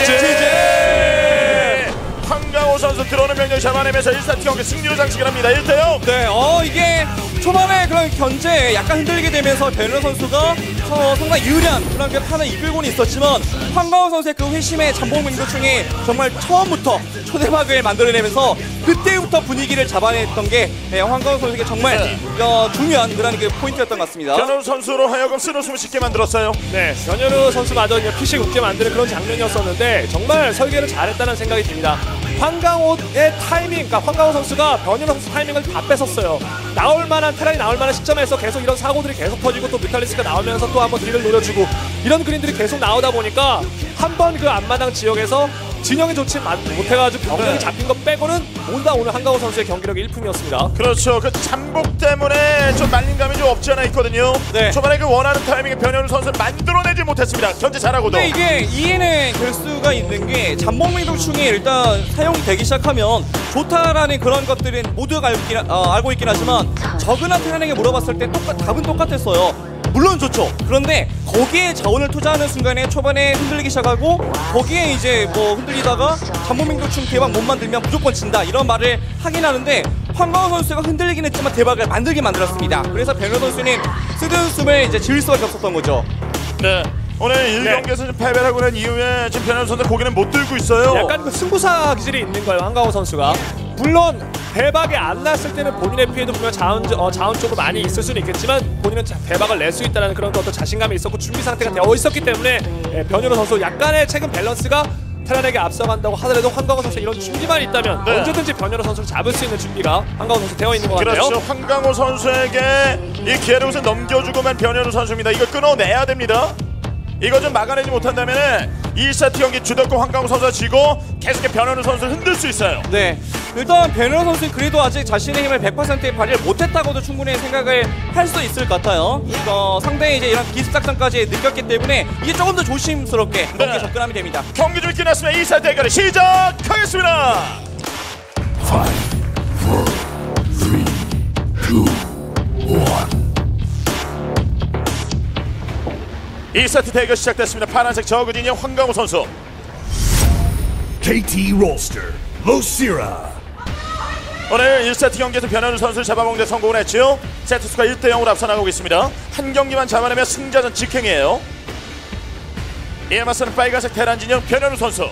제제 황강호 선수 들어오는 병력 잡아내면서 일 세트 경기 승리로 장식을 합니다. 일 대 영. 네, 어 이게 초반에 그런 견제에 약간 흔들리게 되면서 변현 선수가 어, 상당히 유리한 그런 그 판을 이끌고는 있었지만 황강호 선수의 그 회심의 잠복 맹도충이 정말 처음부터 초대박을 만들어내면서 그때부터 분위기를 잡아냈던 게 네, 황강호 선수에게 정말 네. 어, 중요한 그런 그 포인트였던 것 같습니다. 변현 선수로 하여금 쓰러숨을 쉽게 만들었어요. 네, 변현우 선수마저 이제 피식 웃게 만드는 그런 장면이었었는데 정말 설계를 잘했다는 생각이 듭니다. 황강호의 타이밍, 그러니까 황강호 선수가 변현우 선수 타이밍을 다 뺏었어요. 나올 만한 테란이 나올 만한 시점에서 계속 이런 사고들이 계속 터지고 또 뮤탈리스가 나오면서 또 한번 딜을 노려주고 이런 그림들이 계속 나오다 보니까 한 번 그 앞마당 지역에서 진영이 좋지 못해가지고 병력이 네. 잡힌 것 빼고는 온다 오늘 황강호 선수의 경기력이 일품이었습니다. 그렇죠. 그 잠복 때문에 좀 말린 감이 좀 없지 않아 있거든요. 네. 초반에 그 원하는 타이밍에 변현우 선수를 만들어내지 못했습니다. 견제 잘하고도. 근데 이게 이해는 될 수가 있는 게 잠복맹독충이 일단 사용이 되기 시작하면 좋다라는 그런 것들은 모두가 알고 있긴, 어, 알고 있긴 하지만 적은한 테란에게 물어봤을 때 똑같, 답은 똑같았어요. 물론 좋죠. 그런데 거기에 자원을 투자하는 순간에 초반에 흔들리기 시작하고 거기에 이제 뭐 흔들리다가 잠복맹독충 대박 못 만들면 무조건 진다 이런 말을 하긴 하는데 황강호 선수가 흔들리긴 했지만 대박을 만들게 만들었습니다. 그래서 변현 선수는 쓰든 숨을 이제 지을 수밖에 없었던 거죠. 네. 오늘 일 경기에서 좀 패배를 하고 난 이후에 지금 변현 선수 고개는 못 들고 있어요. 약간 그 승부사 기질이 있는 거예요, 황강호 선수가. 물론 대박이 안 났을 때는 본인의 피해도 분명 자원, 어, 자원 쪽으로 많이 있을 수는 있겠지만 본인은 자, 대박을 낼 수 있다는 그런 어떤 자신감이 있었고 준비 상태가 되어 있었기 때문에 예, 변현우 선수 약간의 최근 밸런스가 테란에게 앞서간다고 하더라도 황강호 선수 이런 준비만 있다면 네. 언제든지 변현우 선수를 잡을 수 있는 준비가 황강호 선수 되어 있는 것 같아요. 그렇죠. 황강호 선수에게 이 기회를 우선 넘겨주고만 변현우 선수입니다. 이거 끊어내야 됩니다. 이거 좀 막아내지 못한다면 이 세트 경기 주도권 황강호 선수가 지고 계속해 변현우 선수를 흔들 수 있어요. 네, 일단 변현 선수는 그래도 아직 자신의 힘을 백 퍼센트 발휘를 못했다고도 충분히 생각을 할 수 있을 것 같아요. 어, 상당히 이제 이런 기습작전까지 느꼈기 때문에 이제 조금 더 조심스럽게 경기에 네. 접근하면 됩니다. 경기 좀 끝났으면 이 세트 대결을 시작하겠습니다. 이 세트 대결 시작됐습니다. 파란색 저그 진영 황강호 선수. 케이티 Roster, Losira. 오늘 일 세트 경기에서 변현우 선수를 잡아먹는 데 성공을 했죠. 세트수가 일 대 영으로 앞서 나가고 있습니다. 한 경기만 잡아내면 승자전 직행이에요. 이에 맞서는 빨간색 테란 진영 변현우 선수.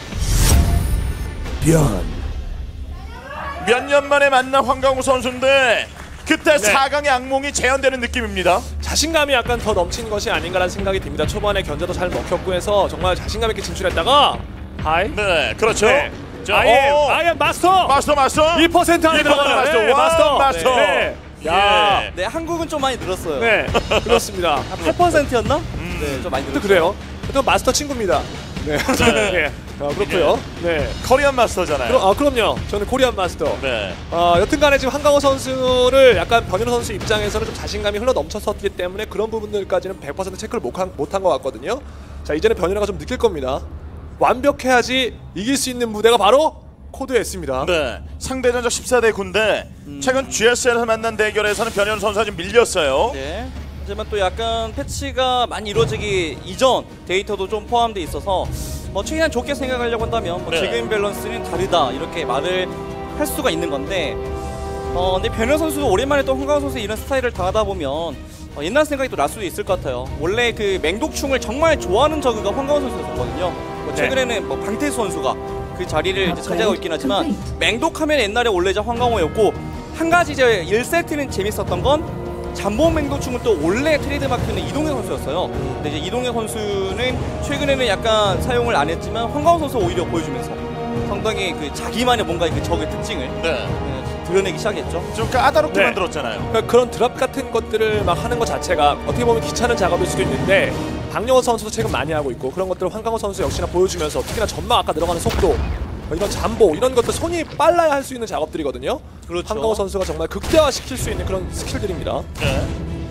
변. 몇 년 만에 만난 황강호 선수인데 그때 사 강의 악몽이 재현되는 느낌입니다. 자신감이 약간 더 넘치는 것이 아닌가라는 생각이 듭니다. 초반에 견제도 잘 먹혔고 해서 정말 자신감 있게 진출했다가 하이 네, 그렇죠. 네. 자, 아이엠 오! 아이엠 마스터 마스터 마스터 일 퍼센트 안에 일 퍼센트 들어가요. 마스터. 네, 와, 마스터 마스터. 네. 야, 예. 네, 한국은 좀 많이 늘었어요. 네, 그렇습니다. 팔 퍼센트였나? 네, 좀 많이 또 늘었어요. 그래요. 또 마스터 친구입니다. 네, 네. 아, 그렇고요. 네, 커리언 마스터잖아요. 그럼 아 그럼요. 저는 코리안 마스터. 네. 어, 여튼간에 지금 황강호 선수를 약간 변현우 선수 입장에서는 좀 자신감이 흘러 넘쳤었기 때문에 그런 부분들까지는 백 퍼센트 체크를 못한 못한 것 같거든요. 자, 이제는 변현우가 좀 느낄 겁니다. 완벽해야지 이길 수 있는 무대가 바로 코드였습니다. 네. 상대 전적 십사 대 구인데 최근 지에스엘에서 만난 대결에서는 변현우 선수가 좀 밀렸어요. 네. 하지만 또 약간 패치가 많이 이루어지기 이전 데이터도 좀 포함돼 있어서 뭐 최대한 좋게 생각하려고 한다면 뭐 네. 지금 밸런스는 다르다 이렇게 말을 할 수가 있는 건데 어 근데 변현 선수도 오랜만에 또 황강호 선수 이런 스타일을 당하다 보면 어, 옛날 생각이 또 날 수도 있을 것 같아요. 원래 그 맹독충을 정말 좋아하는 저그가 황강호 선수였거든요. 뭐 최근에는 뭐 방태수 선수가 그 자리를 이제 차지하고 있긴 하지만 맹독하면 옛날에 원래 이제 황강호였고 한 가지 이제 일 세트는 재밌었던 건 잠복 맹독충은 또 원래 트레이드 마크는 이동현 선수였어요. 근데 이제 이동현 선수는 최근에는 약간 사용을 안 했지만 황강호 선수 오히려 보여주면서 상당히 그 자기만의 뭔가 그 적의 특징을 네. 네, 드러내기 시작했죠. 좀 까다롭게 네. 만들었잖아요. 그러니까 그런 드랍 같은 것들을 막 하는 것 자체가 어떻게 보면 귀찮은 작업일 수도 있는데 박영호 선수도 최근 많이 하고 있고 그런 것들을 황강호 선수 역시나 보여주면서 특히나 점막 아까 들어가는 속도 이런 잠보 이런 것들 손이 빨라야 할 수 있는 작업들이거든요. 그렇죠. 황강호 선수가 정말 극대화시킬 수 있는 그런 스킬들입니다. 네.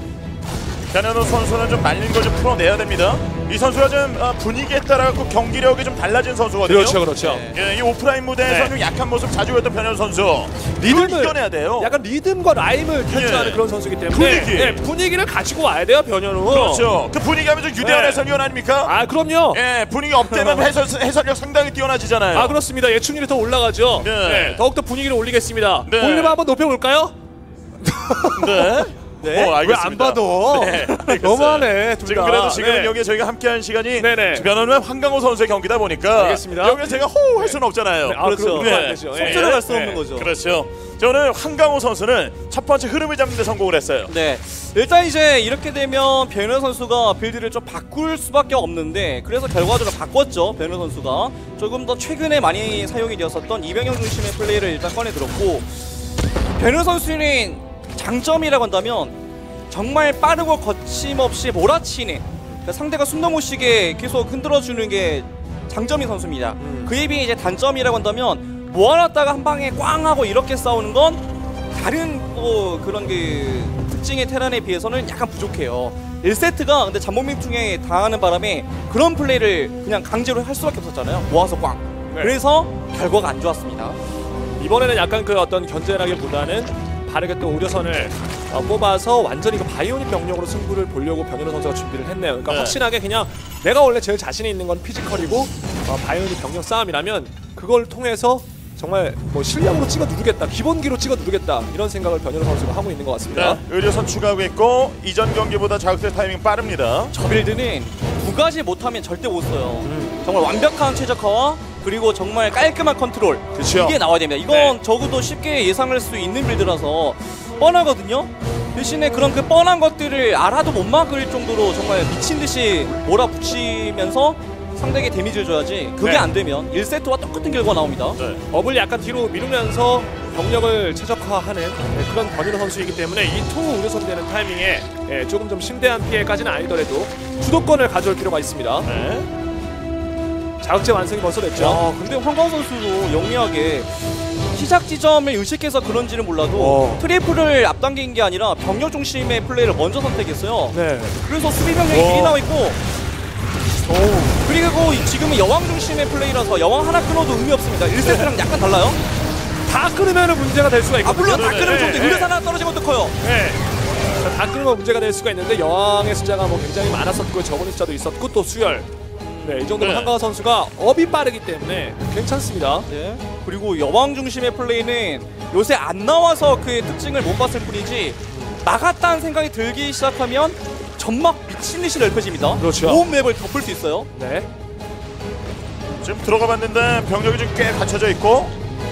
변현우 선수는 좀 말린 걸 좀 풀어내야 됩니다. 이 선수가 좀 어, 분위기에 따라 그 경기력이 좀 달라진 선수거든요. 그렇죠, 그렇죠. 네. 예, 이 오프라인 무대에서 네. 좀 약한 모습 자주 보였던 변현우 선수. 리듬을 이걸 이겨내야 돼요. 약간 리듬과 라임을 탈출하는 예. 그런 선수이기 때문에 분위기. 네, 분위기를 가지고 와야 돼요, 변현우. 그렇죠. 그 분위기 하면 좀 유대한 네. 해설위원 아닙니까? 아, 그럼요. 예, 분위기 업되면 해설, 해설력 상당히 뛰어나지잖아요. 아, 그렇습니다. 예측률이 더 올라가죠. 네. 네, 더욱더 분위기를 올리겠습니다. 네. 볼륨 한번 높여볼까요? 네. 네? 어, 알겠습니다. 왜 안 봐도? 네, 알겠어요. 너무하네, 둘 지금 다. 그래도 지금 네. 여기에 저희가 함께한 시간이 네네. 변호는 황강호 선수의 경기다 보니까 알겠습니다. 여기에 제가 호우 할 수는 없잖아요. 네, 아, 그렇죠. 그럼 안 되죠. 예. 속절을 갈 수 네. 없는 거죠. 그렇죠. 저는 황강호 선수는 첫 번째 흐름을 잡는 데 성공을 했어요. 네, 일단 이제 이렇게 되면 변현우 선수가 빌드를 좀 바꿀 수밖에 없는데 그래서 결과적으로 바꿨죠. 변현우 선수가 조금 더 최근에 많이 사용이 되었었던 이병영 중심의 플레이를 일단 꺼내 들었고 변현우 선수는 장점이라고 한다면 정말 빠르고 거침없이 몰아치는 그러니까 상대가 숨 넘어쉬게 계속 흔들어주는 게 장점인 선수입니다. 음. 그에 비해 이제 단점이라고 한다면 모아놨다가 한 방에 꽝 하고 이렇게 싸우는 건 다른 또 그런 그 특징의 테란에 비해서는 약간 부족해요. 일 세트가 근데 잠복맹충에 당하는 바람에 그런 플레이를 그냥 강제로 할 수밖에 없었잖아요. 모아서 꽝. 네. 그래서 결과가 안 좋았습니다. 이번에는 약간 그 어떤 견제라기보다는 바르게 또 우려선을 어, 뽑아서 완전히 그 바이오닉 병력으로 승부를 보려고 변현우 선수가 준비를 했네요. 그러니까 네. 확실하게 그냥 내가 원래 제일 자신이 있는 건 피지컬이고 어, 바이오닉 병력 싸움이라면 그걸 통해서 정말 뭐 실력으로 찍어 누르겠다, 기본기로 찍어 누르겠다 이런 생각을 변현우 선수가 하고 있는 것 같습니다. 네, 의료선 추가하고 있고 이전 경기보다 자극될 타이밍 빠릅니다. 저 빌드는 두 가지 못하면 절대 못 써요. 음. 정말 완벽한 최적화와 그리고 정말 깔끔한 컨트롤 그쵸. 이게 나와야 됩니다. 이건 네. 적어도 쉽게 예상할 수 있는 빌드라서 뻔하거든요. 대신에 그런 그 뻔한 것들을 알아도 못 막을 정도로 정말 미친듯이 몰아붙이면서 상대에게 데미지를 줘야지 그게 네. 안 되면 일 세트와 똑같은 결과가 나옵니다. 네. 업을 약간 뒤로 미루면서 병력을 최적화하는 네, 그런 변현우 선수이기 때문에 이 투 우려선 되는 타이밍에 예, 조금 좀 심대한 피해까지는 아니더라도 주도권을 가져올 필요가 있습니다. 네. 자극제 완성이 벌써 됐죠. 야, 근데 황광 선수도 영리하게 시작 지점을 의식해서 그런지는 몰라도 어. 트리플을 앞당긴 게 아니라 병력 중심의 플레이를 먼저 선택했어요. 네. 그래서 수비 병력이 와. 길이 나와 있고 그리고 이- 지금은 여왕 중심의 플레이라서 여왕 하나 끊어도 의미 없습니다. 일 세트랑 약간 달라요. 다 끊으면 문제가 될 수가 아 있거든요. 물론 다 끊으면 좋은데 네, 의뢰 하나 떨어지면 더 커요. 네. 자, 다 끊으면 문제가 될 수가 있는데 여왕의 숫자가 뭐 굉장히 많았었고 적은 숫자도 있었고 또 수열. 네, 이 정도면 네. 한가와 선수가 업이 빠르기 때문에 괜찮습니다. 네. 그리고 여왕 중심의 플레이는 요새 안 나와서 그의 특징을 못 봤을 뿐이지 나갔다는 생각이 들기 시작하면 점막 미친듯이 넓혀집니다. 그렇죠. 온 맵을 덮을 수 있어요. 네. 지금 들어가 봤는데 병력이 좀 꽤 갖춰져 있고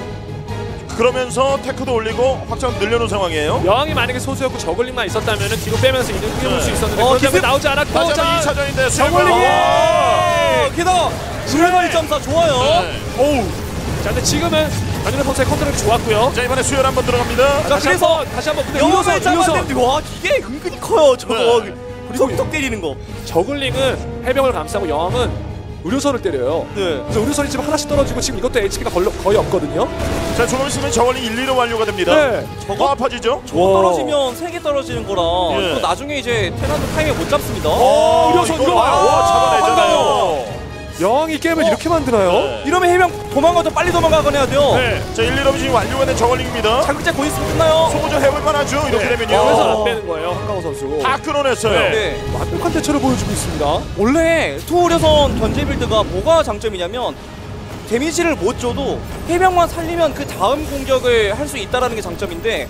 그러면서 테크도 올리고 확장 늘려놓은 상황이에요. 여왕이 만약에 소수였고 저글링만 있었다면 뒤로 빼면서 이득 해볼 수 네. 있었는데 어, 그런 점이 기습! 나오지 않았고 마지막 이 차전인데 저글링! 어, 게다가 수레가 일 점 사 좋아요. 오우. 자, 근데 지금은 변현우 선수의 컨트롤이 좋았고요. 자 이번에 수혈 한번 들어갑니다. 자, 다시 그래서 한번, 다시 한번 근데 영업을 우려선, 우려선. 잡았는데 와 이게 은근히 커요. 저거 네. 그리고 톡 때리는 거. 저글링은 해병을 감싸고 여왕은 의료선을 때려요. 네. 그래서 의료선이 지금 하나씩 떨어지고 지금 이것도 에이치피가 거의 없거든요. 자 조금 있으면 저원이 일, 이로 완료가 됩니다. 네. 저거 아파지죠? 저거 와. 떨어지면 세 개 떨어지는 거라 예. 또 나중에 이제 테란도 타이밍 못 잡습니다. 어, 의료선 이거 이거 와, 와, 잡아내잖아요. 여왕이 게임을 이렇게 만드나요? 네. 이러면 해병 도망가도 빨리 도망가곤 해야 돼요. 네. 자 일, 이로 지금 완료가 된 저원링입니다. 자극제 곧 있으면 끝나요. 소모 좀 해볼 만하죠. 이렇게 네. 되면요. 그래서 어. 안 빼는 거예요, 한강호 선수. 다 끊어냈어요. 네. 네. 완벽한 대처를 보여주고 있습니다. 원래 투우려선 견제 빌드가 뭐가 장점이냐면 데미지를 못 줘도 해병만 살리면 그 다음 공격을 할 수 있다는 게 장점인데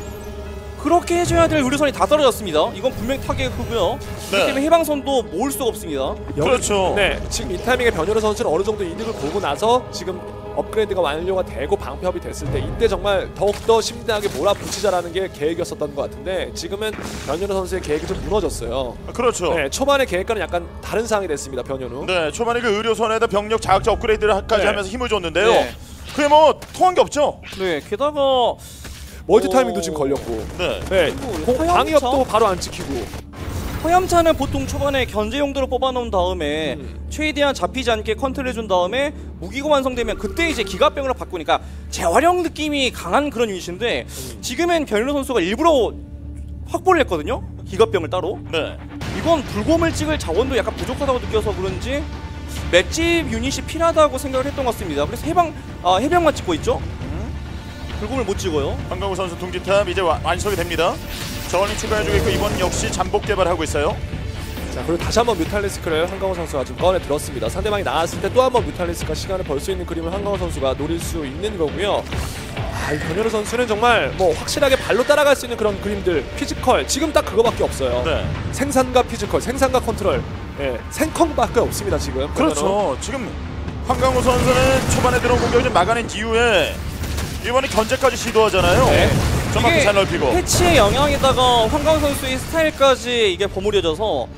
그렇게 해줘야 될 의료선이 다 떨어졌습니다. 이건 분명히 타격이 크고요. 네. 그렇기 때문에 해방선도 모을 수가 없습니다. 그렇죠. 네, 지금 이 타이밍에 변현우 선수는 어느 정도 이득을 보고 나서 지금 업그레이드가 완료가 되고 방패업이 됐을 때 이때 정말 더욱더 심대하게 몰아붙이자라는 게 계획이었었던 것 같은데 지금은 변현우 선수의 계획이 좀 무너졌어요. 그렇죠. 네, 초반의 계획과는 약간 다른 상황이 됐습니다, 변현우. 네, 초반에 그 의료선에다 병력 자극제 업그레이드까지 네. 하면서 힘을 줬는데요. 네. 그게 뭐 통한 게 없죠. 네, 게다가 멀티 어. 타이밍도 지금 걸렸고. 네. 네, 그리고 공- 화염차? 방위업도 바로 안 찍히고. 허염차는 보통 초반에 견제 용도로 뽑아놓은 다음에 음. 최대한 잡히지 않게 컨트롤해준 다음에 무기고 완성되면 그때 이제 기갑병으로 바꾸니까 재활용 느낌이 강한 그런 유닛인데 음. 지금은 변현우 선수가 일부러 확보를 했거든요. 기갑병을 따로. 네. 이건 불곰을 찍을 자원도 약간 부족하다고 느껴서 그런지 맷집 유닛이 필요하다고 생각을 했던 것 같습니다. 그래서 해방, 아, 해병만 찍고 있죠. 음. 불곰을 못 찍어요. 황강호 선수 둥지탑 이제 와, 완성이 됩니다. 저울링 추가해주고 있고 이번 역시 잠복 개발하고 있어요. 자, 그리고 다시 한번 뮤탈리스크를 한강호 선수가 좀 꺼내 들었습니다. 상대방이 나왔을 때 또 한번 뮤탈리스크가 시간을 벌 수 있는 그림을 한강호 선수가 노릴 수 있는 거고요. 아, 이 변현우 선수는 정말 뭐 확실하게 발로 따라갈 수 있는 그런 그림들, 피지컬 지금 딱 그거밖에 없어요. 네. 생산과 피지컬, 생산과 컨트롤, 예, 생컹밖에 없습니다 지금. 그렇죠. 변현우. 지금 황강호 선수는 초반에 들어온 공격을 좀 막아낸 이후에 이번에 견제까지 시도하잖아요. 네. 정확히 잘 넓히고. 패치의 영향에다가 황강호 선수의 스타일까지 이게 버무려져서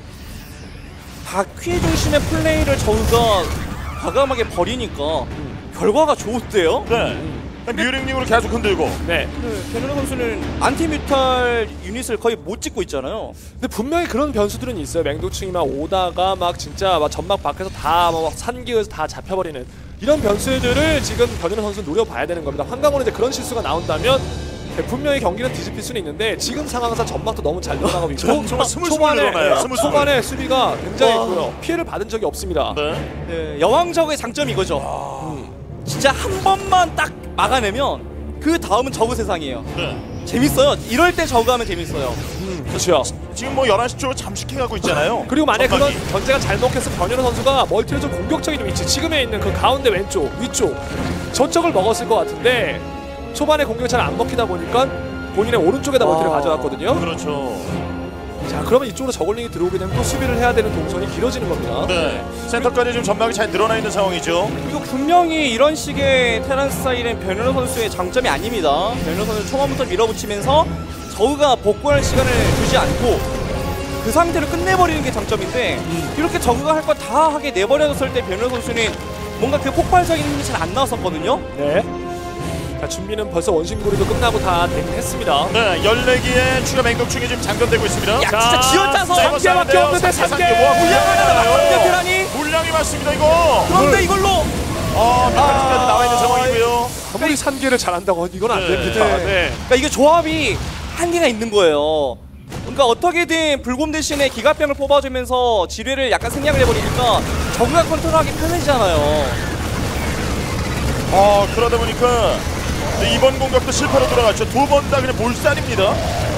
바퀴 중심의 플레이를 저우가 과감하게 버리니까 음. 결과가 좋았대요. 네. 뮤링링으로 계속 흔들고. 네. 네. 변현우 선수는 안티뮤탈 유닛을 거의 못 찍고 있잖아요. 근데 분명히 그런 변수들은 있어요. 맹독충이 막 오다가 막 진짜 막 전막 밖에서 다 막 산기에서 다 잡혀버리는 이런 변수들을 지금 변현우 선수 노려봐야 되는 겁니다. 황강호는 이제 그런 실수가 나온다면 분명히 경기는 뒤집힐 수는 있는데 지금 상황에서 전막도 너무 잘 늘어나고 있고 정말 초반에 초반에 수비가 굉장히 있고요. 피해를 받은 적이 없습니다. 네. 네, 여왕적의 장점이 이거죠. 아... 음. 진짜 한 번만 딱 막아내면 그 다음은 저그 세상이에요. 네. 재밌어요. 이럴 때 저그 하면 재밌어요. 음, 그렇죠. 지금 뭐 열한 시 쪽으로 잠식해가고 있잖아요. 그리고 만약에 그런 견제가 잘 먹혔으면 변현우 선수가 멀티를 좀 공격적인 위치, 지금에 있는 그 가운데 왼쪽, 위쪽 저쪽을 먹었을 것 같은데 초반에 공격이 잘 안 먹히다 보니까 본인의 오른쪽에다 멀티를 가져갔거든요. 그렇죠. 자, 그러면 이쪽으로 저글링이 들어오게 되면 또 수비를 해야 되는 동선이 길어지는 겁니다. 네. 센터까지 지금 전막이 잘 늘어나 있는 상황이죠. 그리고 분명히 이런 식의 테란 스타일은 변현우 선수의 장점이 아닙니다. 변현우 선수 초반부터 밀어붙이면서 저우가 복구할 시간을 주지 않고 그 상태로 끝내버리는 게 장점인데 음. 이렇게 저우가 할 거 다 하게 내버려졌을 때 변현우 선수는 뭔가 그 폭발적인 힘이 잘 안 나왔었거든요. 네. 자, 준비는 벌써 원심고리도 끝나고 다 되긴 했습니다. 네, 열네 개의 추가 맹독충이 지금 장전되고 있습니다. 야, 자, 진짜 지어짜서 삼 개밖에 없는데 삼 개! 물량하나요? 테란이? 물량이 많습니다, 이거! 그런데 물. 이걸로! 아, 뮤탈리스크까지 나와 있는 상황이고요. 아무리 산 개를 잘한다고 이건 안 네. 됩니다. 네. 네. 그러니까 이게 조합이 한계가 있는 거예요. 그러니까 어떻게든 불곰 대신에 기갑병을 뽑아주면서 지뢰를 약간 생략을 해버리니까 저그가 컨트롤하기 편해지잖아요. 아, 그러다 보니까 이번 공격도 실패로 돌아갔죠. 두 번 다 그냥 몰살입니다.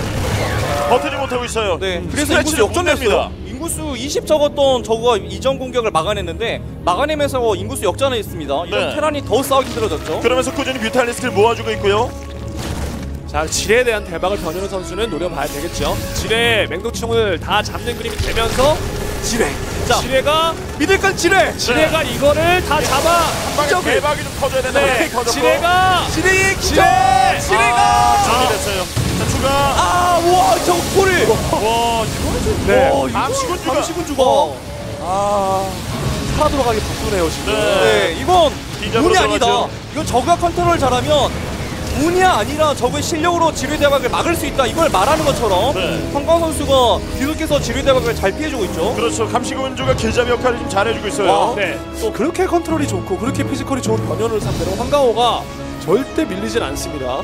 버티지 못하고 있어요. 네, 그래서 인구수 역전했어요. 인구수 이십 적었던 저거가 이전 공격을 막아냈는데 막아내면서 인구수 역전했습니다. 이런 네. 테란이 더 싸우기 힘들어졌죠. 그러면서 꾸준히 뮤탈리스크를 모아주고 있고요. 자, 지뢰에 대한 대박을 변현우 선수는 노려봐야 되겠죠. 지뢰 맹독충을 다 잡는 그림이 되면서 지뢰. 자, 지뢰가 믿을 건 지뢰. 지뢰가 네. 이거를 다 잡아. 한 방에 대박이 좀 터져야 되는데. 네. 지뢰가 지뢰의 지뢰. 지뢰가 아, 준비됐어요. 자, 추가. 아, 우와, 저 꼬리. 와, 이거는 좀. 네. 암시군 주가. 암시군 주가. 아, 스타 들어가기 바쁘네요 지금. 네, 네. 이건 운이 아니다. 이건 저가 컨트롤 잘하면. 운이 아니라 적의 실력으로 지뢰 대박을 막을 수 있다 이걸 말하는 것처럼 네. 황강호 선수가 계속해서 지뢰 대박을 잘 피해주고 있죠. 그렇죠. 감시군주가 길잡이 역할을 좀 잘해주고 있어요. 와, 네. 또 그렇게 컨트롤이 좋고 그렇게 피지컬이 좋은 변현우를 상대로 황강호가 절대 밀리진 않습니다.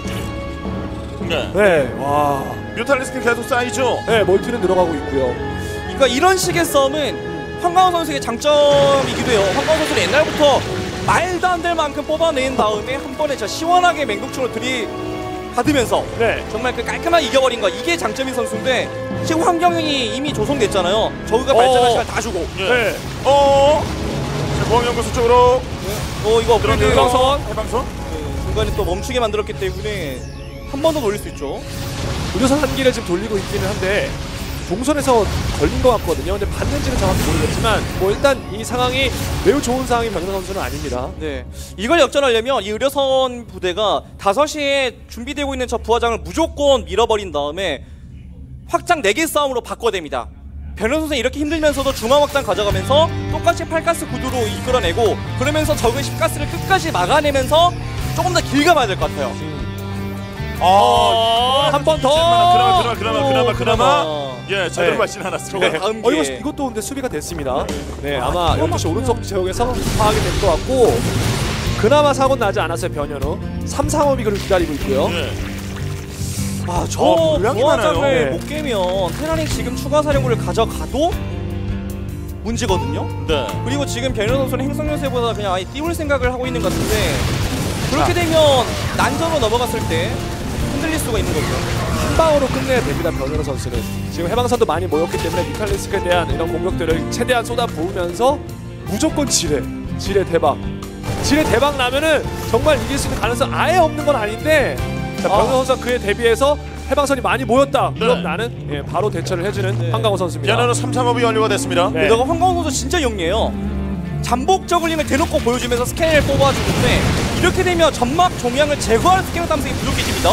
네. 네. 와. 뮤탈리스크 계속 쌓이죠. 네, 멀티는 들어가고 있고요. 그러니까 이런 식의 싸움은 황강호 선수의 장점이기도 해요. 황강호 선수는 옛날부터 말도 안 될 만큼 뽑아낸 다음에 한 번에 진짜 시원하게 맹독충을 들이받으면서 네. 정말 그 깔끔하게 이겨버린 거 이게 장점인 선수인데 지금 환경이 이미 조성됐잖아요. 저그가 발전할 시간 다 주고 네. 네. 어 공연구수 쪽으로 네. 어 이거 그런 해방선 해방선 네. 중간에 또 멈추게 만들었기 때문에 한 번 더 돌릴 수 있죠. 의료선 한 기를 지금 돌리고 있기는 한데 동선에서 걸린 것 같거든요. 근데 받는지는 정확히 모르겠지만 뭐 일단 이 상황이 매우 좋은 상황인 변현우 선수는 아닙니다. 네, 이걸 역전하려면 이 의료선 부대가 다섯 시에 준비되고 있는 저 부하장을 무조건 밀어버린 다음에 확장 네 개 싸움으로 바꿔댑니다. 변현우 선수는 이렇게 힘들면서도 중앙 확장 가져가면서 똑같이 팔 가스 구두로 이끌어내고 그러면서 적의 십 가스를 끝까지 막아내면서 조금 더 길 가봐야 될 것 같아요. 아, 한 번 더. 그나마 그나마 그나마 그나마 그나마 예, 제대로 네. 맞진 않았습니다. 네. 다음 어, 이거, 기회에. 이것도 근데 수비가 됐습니다. 네, 아마 열두 시 오른쪽 지역에서 파악이 된 것 같고 그나마 사고는 나지 않았어요. 변현우 삼, 삼업이 그를 기다리고 있고요. 예. 아, 저 어, 물량이 많아요. 부하장을 네. 못 깨면 테란이 지금 추가 사령부를 가져가도 문제거든요. 네. 그리고 지금 변현 선수는 행성 요새보다 그냥 아예 띄울 생각을 하고 있는 것 같은데 그렇게 되면 난전으로 넘어갔을 때 흔들릴 수가 있는 거죠. 한 방으로 끝내야 됩니다. 변현우 선수는 지금 해방선도 많이 모였기 때문에 뮤탈리스크에 대한 이런 공격들을 최대한 쏟아부으면서 무조건 지뢰, 지뢰 대박, 지뢰 대박 나면은 정말 이길 수 있는 가능성 아예 없는 건 아닌데 자, 변현우 아. 선수가 그에 대비해서 해방선이 많이 모였다. 네. 그럼 나는 예, 바로 대처를 해주는 네. 황강호 선수입니다. 변현우 삼, 삼업이 완료가 됐습니다. 네. 게다가 황광호 선수 진짜 영리해요. 잠복 저글링을 대놓고 보여주면서 스캔을 뽑아주는데 이렇게 되면 점막 종양을 제거하는 스캐너 탐색이 부족해집니다.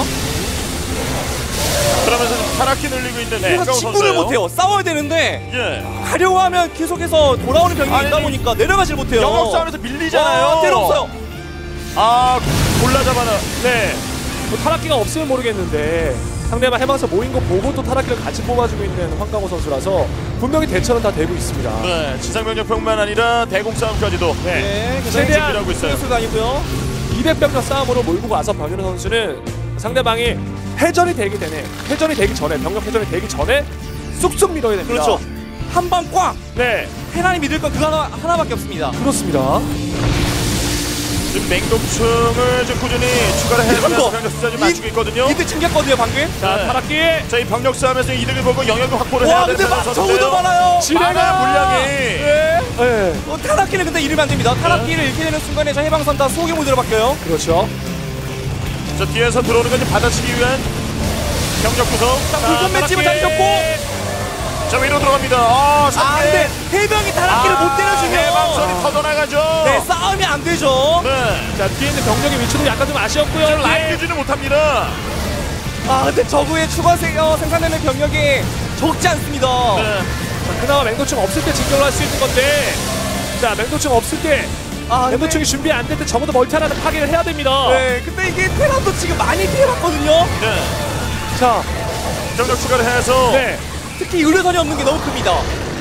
그러면서 좀 타락기 늘리고 있는 그래서 황강호 친구를 선수예요. 못해요. 싸워야 되는데 예. 가려고 하면 계속해서 돌아오는 병력이 아니, 있다 보니까 내려가질 못해요. 영역 싸움에서 밀리잖아요. 와, 때려 없어요. 아, 골라 잡아놔. 네. 뭐 타락기가 없으면 모르겠는데 상대방 해방선 모인 거 보고 또 타락기를 같이 뽑아주고 있는 황강호 선수라서 분명히 대처는 다 되고 있습니다. 네, 지상병력뿐만 아니라 대공 싸움까지도 네, 최대한 준비하고 있어요. 수가 아니고요. 이백 병력 싸움으로 몰고 와서 변현우 선수는 상대방이 회전이 되기 전에 회전이 되기 전에 병력 회전이 되기 전에 쑥쑥 밀어야 됩니다. 그렇죠. 한 방 꽝. 네, 테란이 믿을 건 그거 하나, 하나밖에 없습니다. 그렇습니다. 지금 맹독충을 좀 꾸준히 추가를 해주면서 병력 숫자 좀 맞추고 있거든요. 이득 챙겼거든요 방금. 자, 네. 타락기 자, 이 병력 싸움에서 이득을 보고 영역을 확보를 해야 와 되는 근데 막 선수인데요. 저우도 많아요. 많아요, 물량이. 네. 네, 어, 타락기를 근데 잃으면 안 됩니다. 타락기를 잃게 되는 순간에 저 해방선 다 소규 모드로 바뀌어요. 그렇죠. 저 뒤에서 들어오는 건 좀 받아치기 위한 병력 구성. 자, 불꽃 맷집을 잡으셨고. 자, 위로 들어갑니다. 아, 아 근데 해병이 타락기를 못 때려주면 해방선이 터져나가죠. 네 싸움이 안 되죠. 네. 자, 뒤에 있는 병력의 위치도 약간 좀 아쉬웠고요. 지금 네. 남겨주는 못합니다. 아 근데 저구의 추가 세, 어, 생산되는 병력이 적지 않습니다. 네. 자, 그나마 맹도충 없을 때 진격을 할 수 있는 건데 자, 맹도충 없을 때 아 근데, 맹도충이 준비 안 될 때 적어도 멀티 하나는 파괴를 해야 됩니다. 네 근데 이게 테란도 지금 많이 피해봤거든요. 네. 자, 병력 추가를 해서. 네. 특히 의료선이 없는 게 너무 큽니다.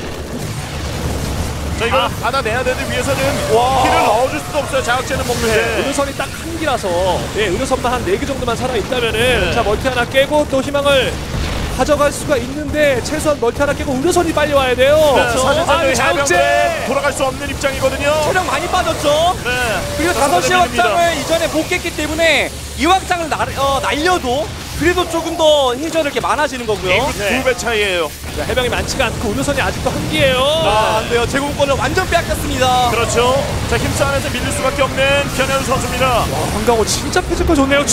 자, 이거 아. 받아내야 되는데 위에서는 와. 키를 넣어줄 수도 없어요. 자극제는 먹는데. 의료선이 딱 한 기라서 예, 의료선만 한 네 개 정도만 살아있다면은 네. 자, 멀티 하나 깨고 또 희망을 가져갈 수가 있는데 최소한 멀티 하나 깨고 의료선이 빨리 와야 돼요. 네, 사실상 아니, 해병대 자극제! 돌아갈 수 없는 입장이거든요. 체력 많이 빠졌죠. 네. 그리고 다섯 시 확장을 이전에 복귀했기 때문에 이 확장을 날, 어, 날려도 그래도 조금 더 해저를 이렇게 많아지는 거고요. 두 배 차이예요. 자, 해병이 많지가 않고 의료선이 아직도 한 기예요. 아, 안 돼요. 제공권을 완전 빼앗겼습니다. 그렇죠. 자, 힘싸움에서 밀릴 수밖에 없는 변현우 선수입니다. 와, 황강호 진짜 피지컬 좋네요.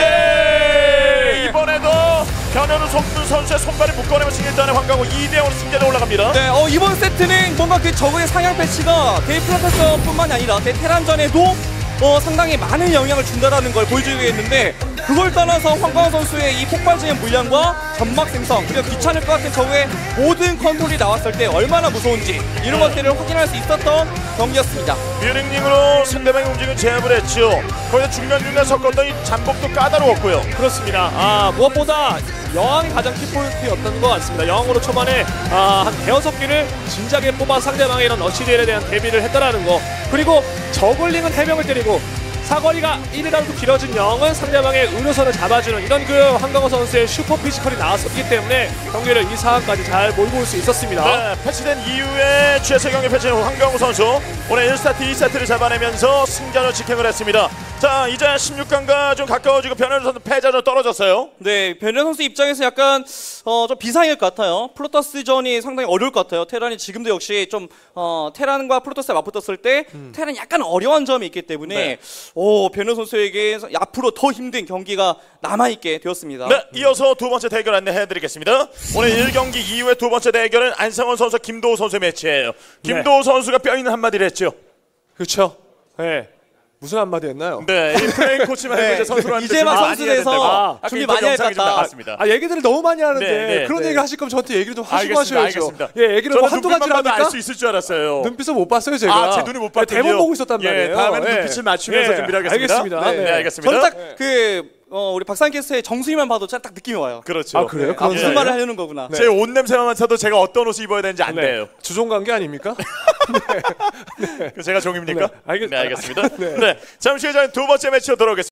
지제 이번에도 변현우 선수 선수의 손발을 묶어내면서 일단은 황강호 이 대 영으로 승자에 올라갑니다. 네, 어, 이번 세트는 뭔가 그 적의 상향 패치가 데이프로테스뿐만이 아니라 대테란전에도 어, 상당히 많은 영향을 준다라는 걸 보여주겠는데 그걸 떠나서 황강호 선수의 이 폭발적인 물량과 점막 생성 그리고 귀찮을 것 같은 적의 모든 컨트롤이 나왔을 때 얼마나 무서운지 이런 것들을 확인할 수 있었던 경기였습니다. 뮤닝링으로 상대방의 움직임을 제압을 했죠. 거기서 중간중간 섞었던 이 잠복도 까다로웠고요. 그렇습니다. 아, 무엇보다 여왕이 가장 키포인트였던 것 같습니다. 여왕으로 초반에 아, 한 대여섯 개를 진작에 뽑아 상대방의 이런 러시딜에 대한 대비를 했다라는 거. 그리고 저글링은 해병을 때리고 사거리가 일이라도 길어진 영은 상대방의 의료선을 잡아주는 이런 그 황강호 선수의 슈퍼 피지컬이 나왔었기 때문에 경기를 이 상황까지 잘 몰고 올 수 있었습니다. 네, 패치된 이후에 최세 경기 패치된 황강호 선수 오늘 일 세트, 이 세트를 잡아내면서 승자를 직행을 했습니다. 자, 이제 십육 강과 좀 가까워지고 변현우 선수 패자로 떨어졌어요. 네, 변현 선수 입장에서 약간 어, 좀 비상일 것 같아요. 프로토스전이 상당히 어려울 것 같아요. 테란이 지금도 역시 좀 어, 테란과 프로토스가 맞붙었을 때 음. 테란이 약간 어려운 점이 있기 때문에 네. 오, 변현 선수에게 앞으로 더 힘든 경기가 남아있게 되었습니다. 네, 이어서 두 번째 대결 안내해드리겠습니다. 오늘 일 경기 이후의 두 번째 대결은 안상원 선수, 김도우 선수의 매치예요. 김도우 네. 선수가 뼈 있는 한마디를 했죠. 그렇죠. 네. 무슨 한마디 했나요? 네, 이 플레이 코치 말고 네. 이제 선수한테 이제 막 선수에서 아, 준비 많이 할 것 같다. 아, 얘기들을 너무 많이 하는데 네, 네, 그런 네. 얘기 하실 거면 저한테 얘기를 좀 하시고 알겠습니다, 하셔야죠. 알겠습니다. 예, 얘기를 뭐 한두 가지를 눈빛만 합니까? 알 수 있을 줄 알았어요. 눈빛을 못 봤어요, 제가. 아, 제 눈이 못 봤군요. 대본 보고 있었단 예, 말이에요. 다음에는 예. 눈빛을 맞추면서 예, 준비를 하겠습니다. 알겠습니다. 네, 네. 네, 알겠습니다. 저는 딱 그 어, 우리 박상 캐스터의 정수희만 봐도 딱 느낌이 와요. 그렇죠. 아, 그래요? 아, 무슨 예. 말을 하려는 거구나. 제 옷 냄새만 맡아도 제가 어떤 옷을 입어야 되는지 안 네. 돼요. 주종 관계 아닙니까? 제가 종입니까? 네, 알겠- 네, 알겠습니다. 네. 잠시 후에 저희 두 번째 매치로 돌아오겠습니다.